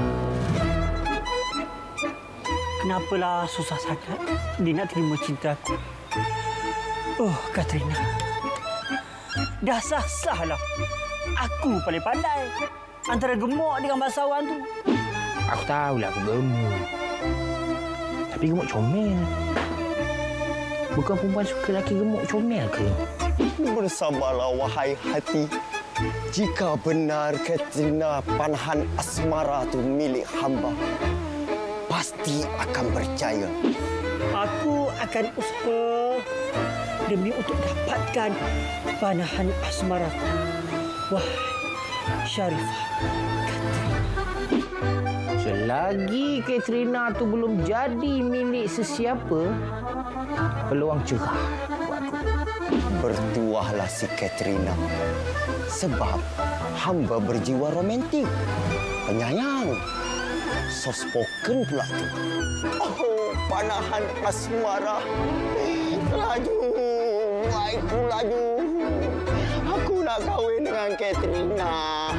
Kenapalah susah sangat dia nak terima cinta aku? Oh, Katrina. Dah sah-sahlah. Aku paling pandai antara gemuk dengan bangsawan tu. Aku tahulah aku gemuk. Tapi gemuk comel. Bukan perempuan suka lelaki gemuk comel ke? Bersabarlah, wahai hati. Jika benar Katrina panahan asmara tu milik hamba, pasti akan percaya. Aku akan usaha demi untuk dapatkan panahan asmara. Wah, Sharifah. Selagi Katrina tu belum jadi milik sesiapa, peluang cerah buat aku. Bertuahlah si Katrina. Sebab hamba berjiwa romantik, penyayang, soft spoken pula tu. Oh, panahan asmara. Laju, baikku laju. Aku nak kahwin dengan Katrina.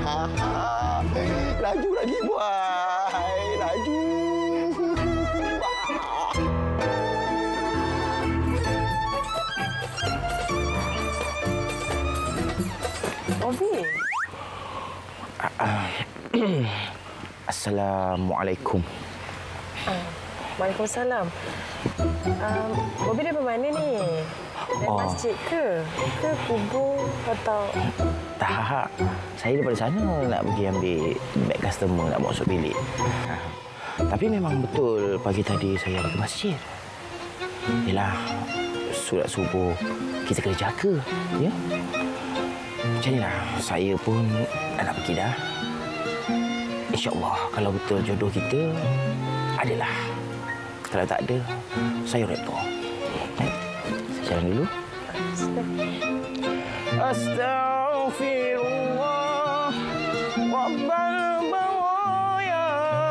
Laju lagi, boy. Laju. Obi. Assalamualaikum. Uh, Waalaikumsalam. Um, Bobby dari mana ni? Dari Oh. masjid ke? Ke kubur atau... Tak. Saya daripada sana nak pergi ambil beg customer nak bawa masuk bilik. Ha. Tapi memang betul pagi tadi saya pergi masjid. Yalah, solat subuh kita kena jaga, ya. Macam inilah, saya pun dah nak pergi dah. InsyaAllah kalau betul jodoh kita adalah. Kalau tak ada, saya redha. Eh, saya jalan dulu. Astaghfirullah Rabbal bawaya.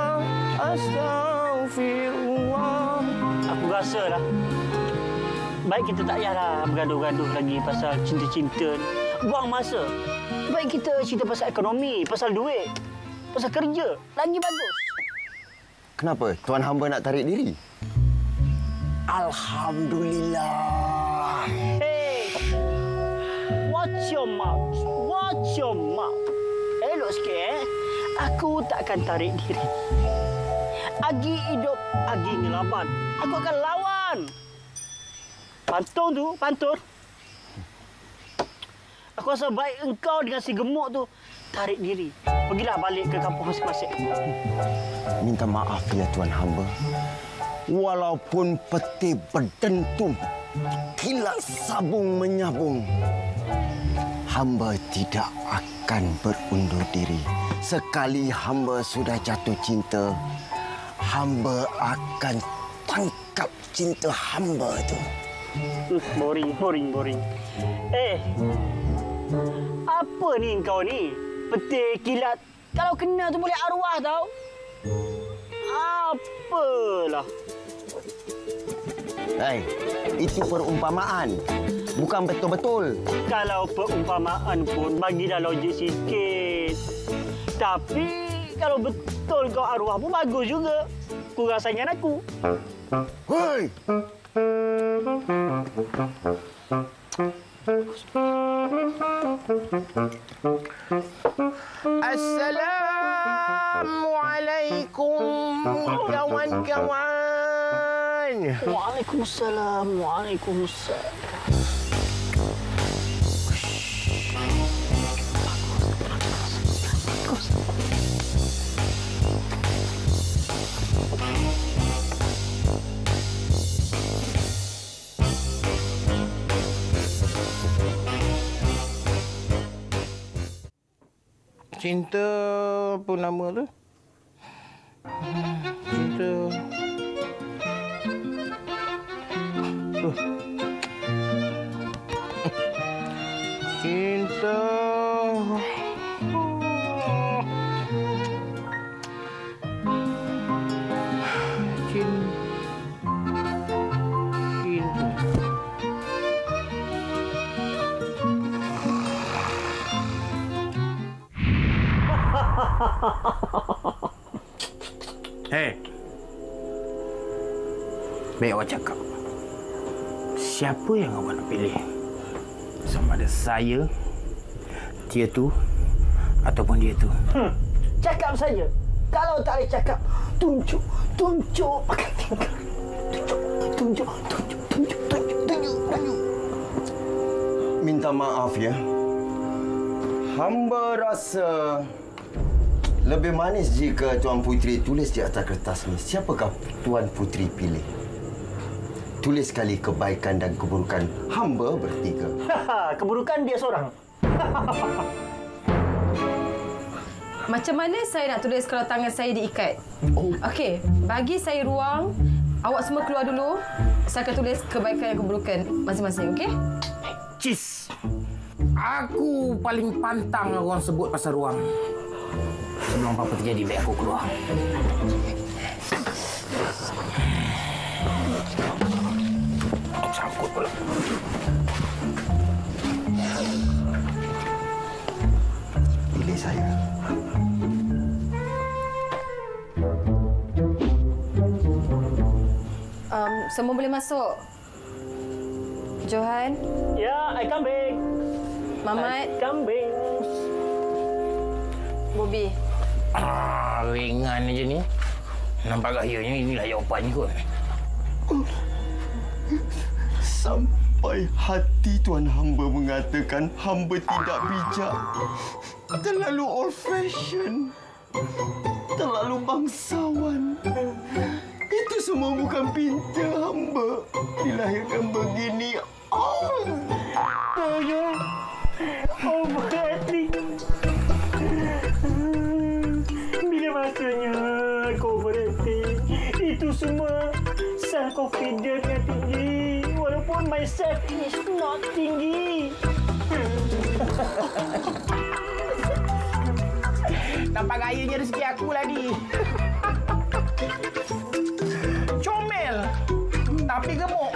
Astaghfirullah. Aku rasalah baik kita tak payahlah bergaduh-gaduh lagi pasal cinta-cinta ni. Buang masa. Baik kita cerita pasal ekonomi, pasal duit, pasal kerja. Lagi bagus. Kenapa tuan hamba nak tarik diri? Alhamdulillah. Hey, watch your mouth. Watch your mouth. Elok sikit, eh? Aku takkan tarik diri. Agi hidup, agi ngelaban. Aku akan lawan. Pantun tu, pantun. Aku rasa baik engkau dengan si gemuk tu tarik diri. Pergilah balik ke kampung masing-masing. Minta maaf ya tuan hamba. Walaupun peti berdentum, kilat sabung menyabung, hamba tidak akan berundur diri. Sekali hamba sudah jatuh cinta, hamba akan tangkap cinta hamba itu. Uh, boring, boring, boring. Eh, Apa ni kau ni? Petir kilat. Kalau kena tu boleh arwah tau. Apalah. Hai, itu perumpamaan. Bukan betul-betul. Kalau perumpamaan pun bagilah logik sikit. Tapi kalau betul kau arwah pun bagus juga. Kurang saingan aku. Hei! Assalamualaikum kawan-kawan. Waalaikumsalam. Waalaikumsalam. Cinta apa nama tu? Cinta. Uh. Cinta. Hei. Baik awak cakap. Siapa yang awak nak pilih? Sama ada saya, dia tu, ataupun dia tu. Hmm. Cakap saja. Kalau tak boleh cakap, tunjuk, tunjuk pakai tingkah. Tunjuk, tunjuk, tunjuk, tunjuk, tunjuk, tunjuk, tunjuk. Minta maaf ya. Hamba rasa lebih manis jika Tuan Puteri tulis di atas kertas ni siapakah Tuan Puteri pilih. Tulis sekali kebaikan dan keburukan hamba bertiga. Keburukan dia seorang. Macam mana saya nak tulis kalau tangan saya diikat? Oh. Okey, bagi saya ruang. Awak semua keluar dulu. Saya akan tulis kebaikan dan keburukan masing-masing, okey? Cis. Aku paling pantang orang sebut pasal ruang. Sebelum apa-apa terjadi, baik aku keluar. Sangkut pula. Pilih saya. Um, semua boleh masuk. Johan. Ya, I coming. Mamat. I coming. Bobby. Ah, ringan je ni. Nampak gayanya inilah jawapan kot. Sampai hati tuan hamba mengatakan hamba tidak bijak. Terlalu old fashion. Terlalu bangsawan. Itu semua bukan pinta hamba. Dilahirkan begini. Oh, oh ya. Oh, berhati. Bila masanya kau berhenti, itu semua self-confidence yang tinggi. Walaupun myself is not tinggi. Nampak gayanya rezeki aku lagi. Comel. Tapi gemuk.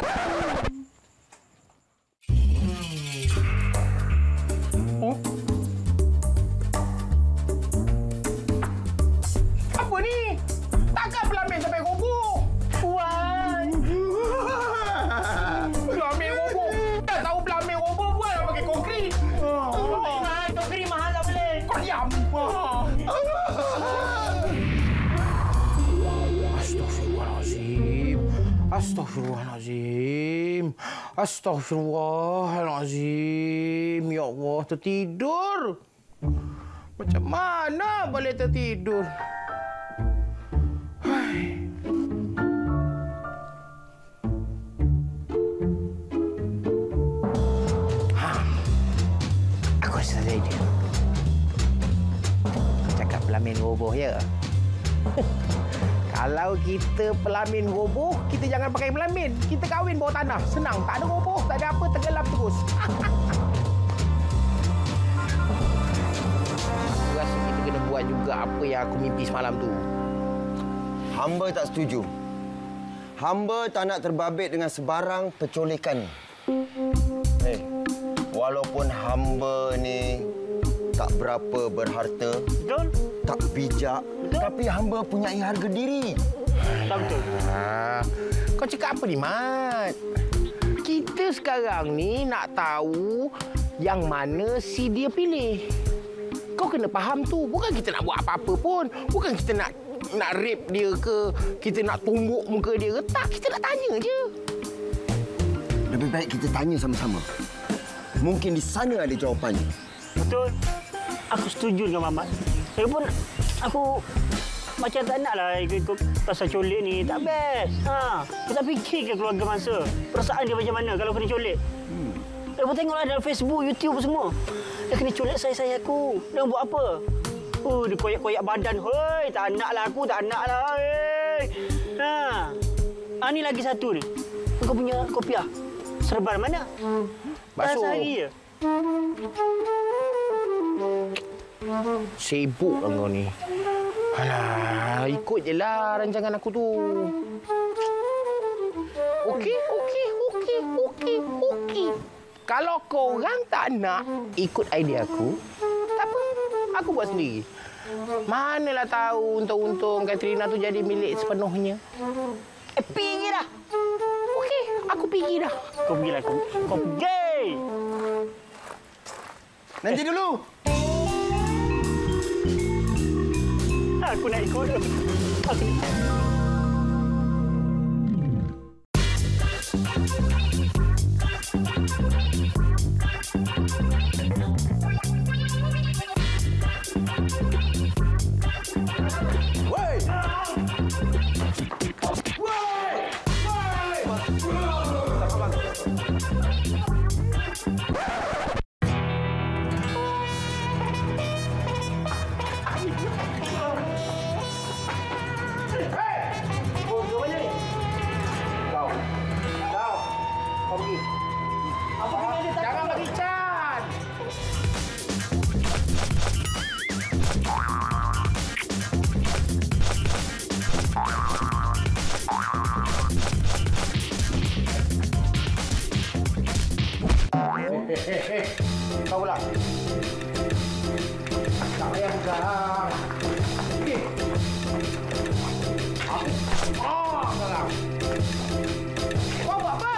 Oh. Apa ni? Takkan pelamin sampai roboh? Wan. Pelamin roboh. Dah tahu pelamin roboh buat nak pakai konkrit. Oh. Mahal, konkrit mahal tak boleh. Kau diam. Astaghfirullahalazim. Astaghfirullahalazim. Astaghfirullahalazim. Ya Allah, tertidur. Macam mana boleh tertidur? Hai. Ha. Aku rasa dia. Cakap pelamin roboh ya. Kalau kita pelamin roboh, kita jangan pakai pelamin. Kita kahwin bawah tanah. Senang. Tak ada roboh, tak ada apa. Tenggelam terus. juga apa yang aku mimpi semalam tu. Hamba tak setuju. Hamba tak nak terbabit dengan sebarang pencolekan. Eh, walaupun hamba ni tak berapa berharta, betul? Tak bijak, betul? Tapi hamba punya harga diri. Tak betul. Ha, kau cakap apa ni, Mat? Kita sekarang ni nak tahu yang mana si dia pilih. Kau kena faham tu. Bukan kita nak buat apa-apa pun. Bukan kita nak nak rape dia ke, kita nak tumbuk muka dia ke. Tak, kita nak tanya je. Lebih baik kita tanya sama-sama. Mungkin di sana ada jawapannya. Betul. Aku setuju dengan Mamat. Lagipun aku macam tak naklah ikut pasal colik ni. Tak best. Ha, kau tak fikirkan keluarga mangsa. Perasaan dia macam mana kalau kena colik? Hmm. Lagipun tengoklah dalam Facebook, YouTube semua. Dia kena colik saya-saya aku. Dia buat apa? Oh, dia koyak-koyak badan. Hoi, tak naklah aku, tak naklah. Hei. Ha. Ah, ni lagi satu ni. Kau punya kopiah. Serban mana? Basuh. Sehari je. Sibuk lah kau ni. Alah, ikut je lah rancangan aku tu. Okey, okey, okey, okey, okey. Kalau kau orang tak nak ikut idea aku, tak apa. Aku buat sendiri. Manalah tahu untung-untung Katrina tu jadi milik sepenuhnya. Eh, pergi dah. Okey, aku pergi dah. Kau pergilah, kau, kau pergi. Nanti dulu. Aku nak ikut. Aku nak. Jangan bagi can. Hehehe. Kau pula. Tak payah pegang. Okey. Ah, sekarang. Kau buat apa?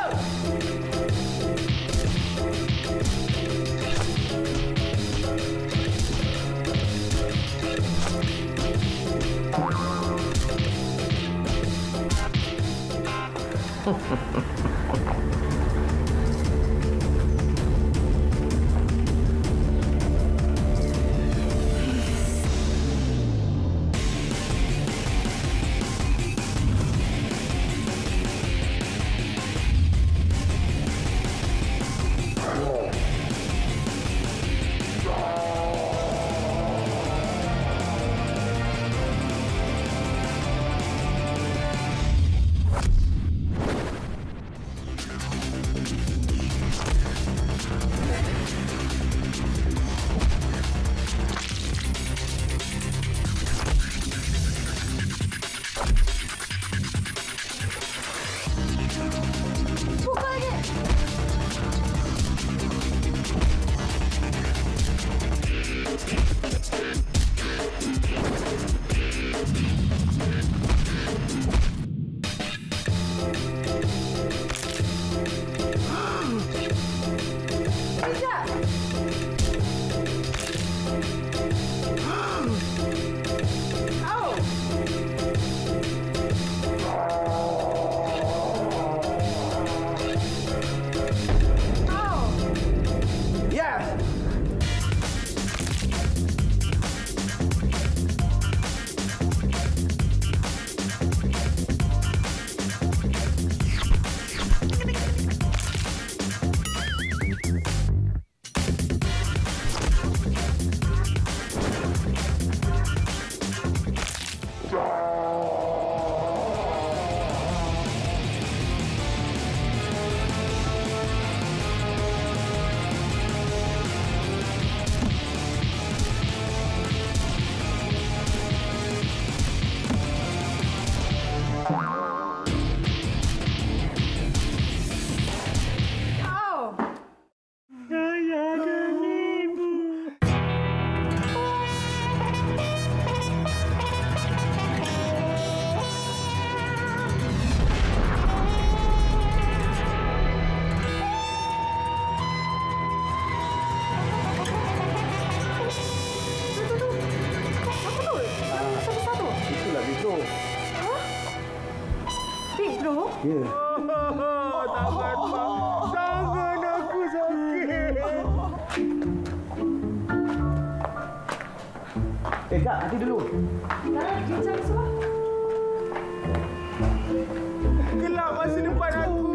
Ya. Tangan, Mak. Tangan aku sakit. Eh, Kak, hati dulu. Gelap masa depan aku.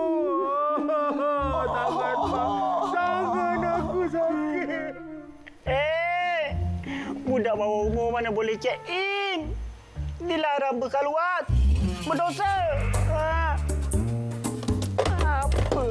Tangan, Mak. Tangan aku sakit. Eh, budak bawah umur mana boleh check in? Dilarang berkeluar. Berdosa. Ha. Apa?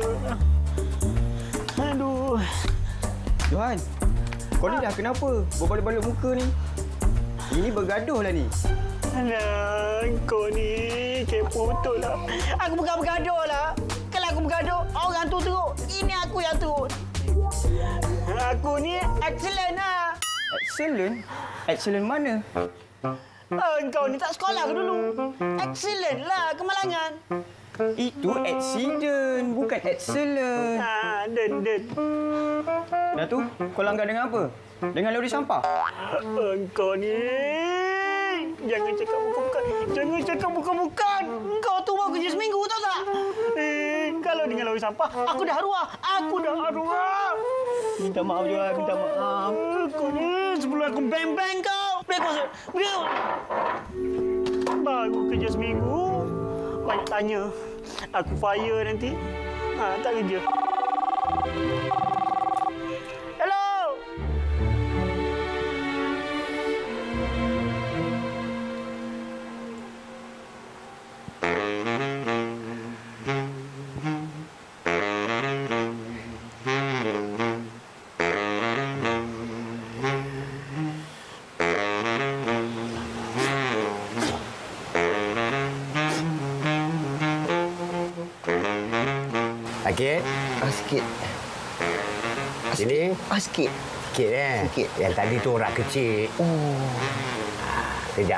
Aduh. Johan, kau ni dah kenapa? Berbalik-balik muka ni. Ini bergaduh lah ni. Alah, kau ni kepo betul lah. Aku bukan bergaduh lah. Kalau aku bergaduh, orang tu teruk. Ini aku yang teruk. Aku ni excellent lah. Excellent? Excellent mana? Ah, kau ni tak sekolah ke dulu? Excellent lah kemalangan. Itu accident, bukan excellent. Ha, den, den. Dah tu, kau langgar dengan apa? Dengan lori sampah? Engkau ni... Jangan cakap bukan-bukan. Jangan cakap bukan-bukan. Engkau tu baru kerja seminggu, tahu tak? Eh, kalau dengan lori sampah, aku dah arwah. Aku dah arwah. Minta maaf, Johan. Minta maaf. Kau ni sebelum aku bang-bang kau. Pergi kuasa. Pergi. Baru kerja seminggu. Banyak tanya. Aku fire nanti. Ha, tak kerja. Hello. Sikit. Ah, sikit. Ini? Ah, sikit. Sikit eh? Sikit. Yang tadi tu orang kecil. Oh. Ah, kejap.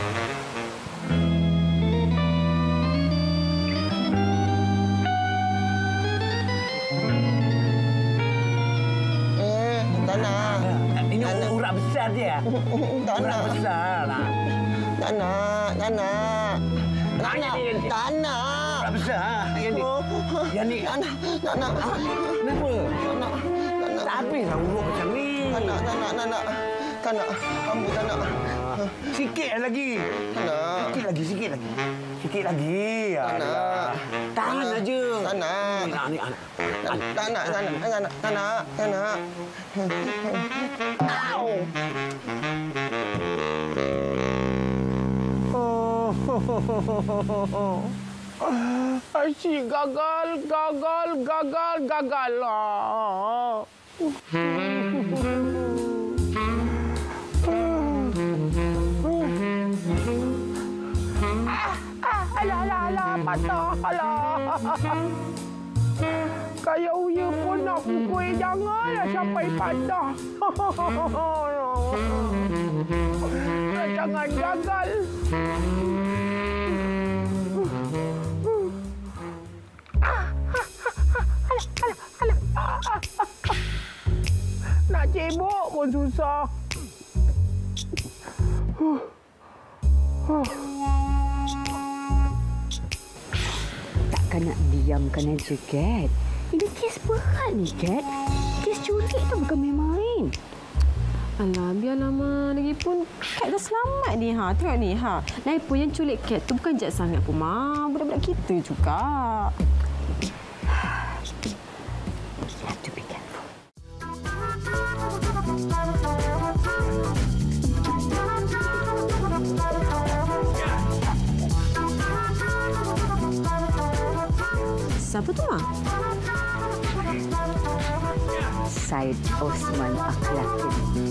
Eh, tak nak. Ini urat besar dia. Tak nak. Urat besar lah. Tak nak. Tak nak. Tak nak. Tak nak. Urat besar. Yang ni. Yang ni. Tak nak. Tak nak. Kenapa? Tak nak. Tak nak. Tak habislah urut macam ni. Tak nak. Tak nak. Tak nak. Tak nak. Ambil tak nak. Sikit lagi. Tak nak. Sikit lagi. Sikit lagi. Sikit lagi. Tak nak. Tahan aja. Tak nak. Ni nak, ni nak. Tak nak. Tak nak. Tak nak. Tak nak. Tak nak. Au. Asyik gagal, gagal, gagal, gagal lah. Ah, ah, alah, alah, alah, patah, alah. Kayak Uya pun nak pukul, janganlah sampai patah. Jangan gagal. Nak cebok pun susah. Takkan nak diamkan aja, Kat. Ini kes berat ni, Kat. Kes culik tu bukan main-main. Alah, biarlah, Ma. Lagipun, Kat dah selamat ni, ha. Tengok ni, ha. Lagipun yang culik Kat tu bukan jahat sangat pun, Ma. Budak-budak kita juga. You have to be careful. Siapa tu, Ma? Syed Osman Akhlaki.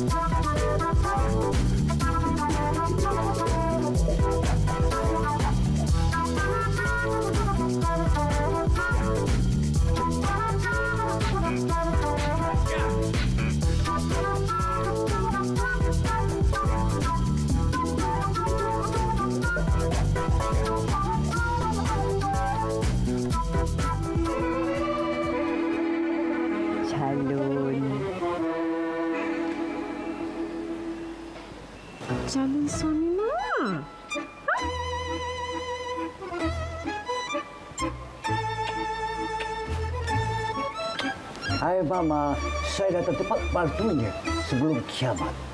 Calon. Calon suami, Ma. Ha? Hai Mama, saya datang tepat waktunya sebelum kiamat.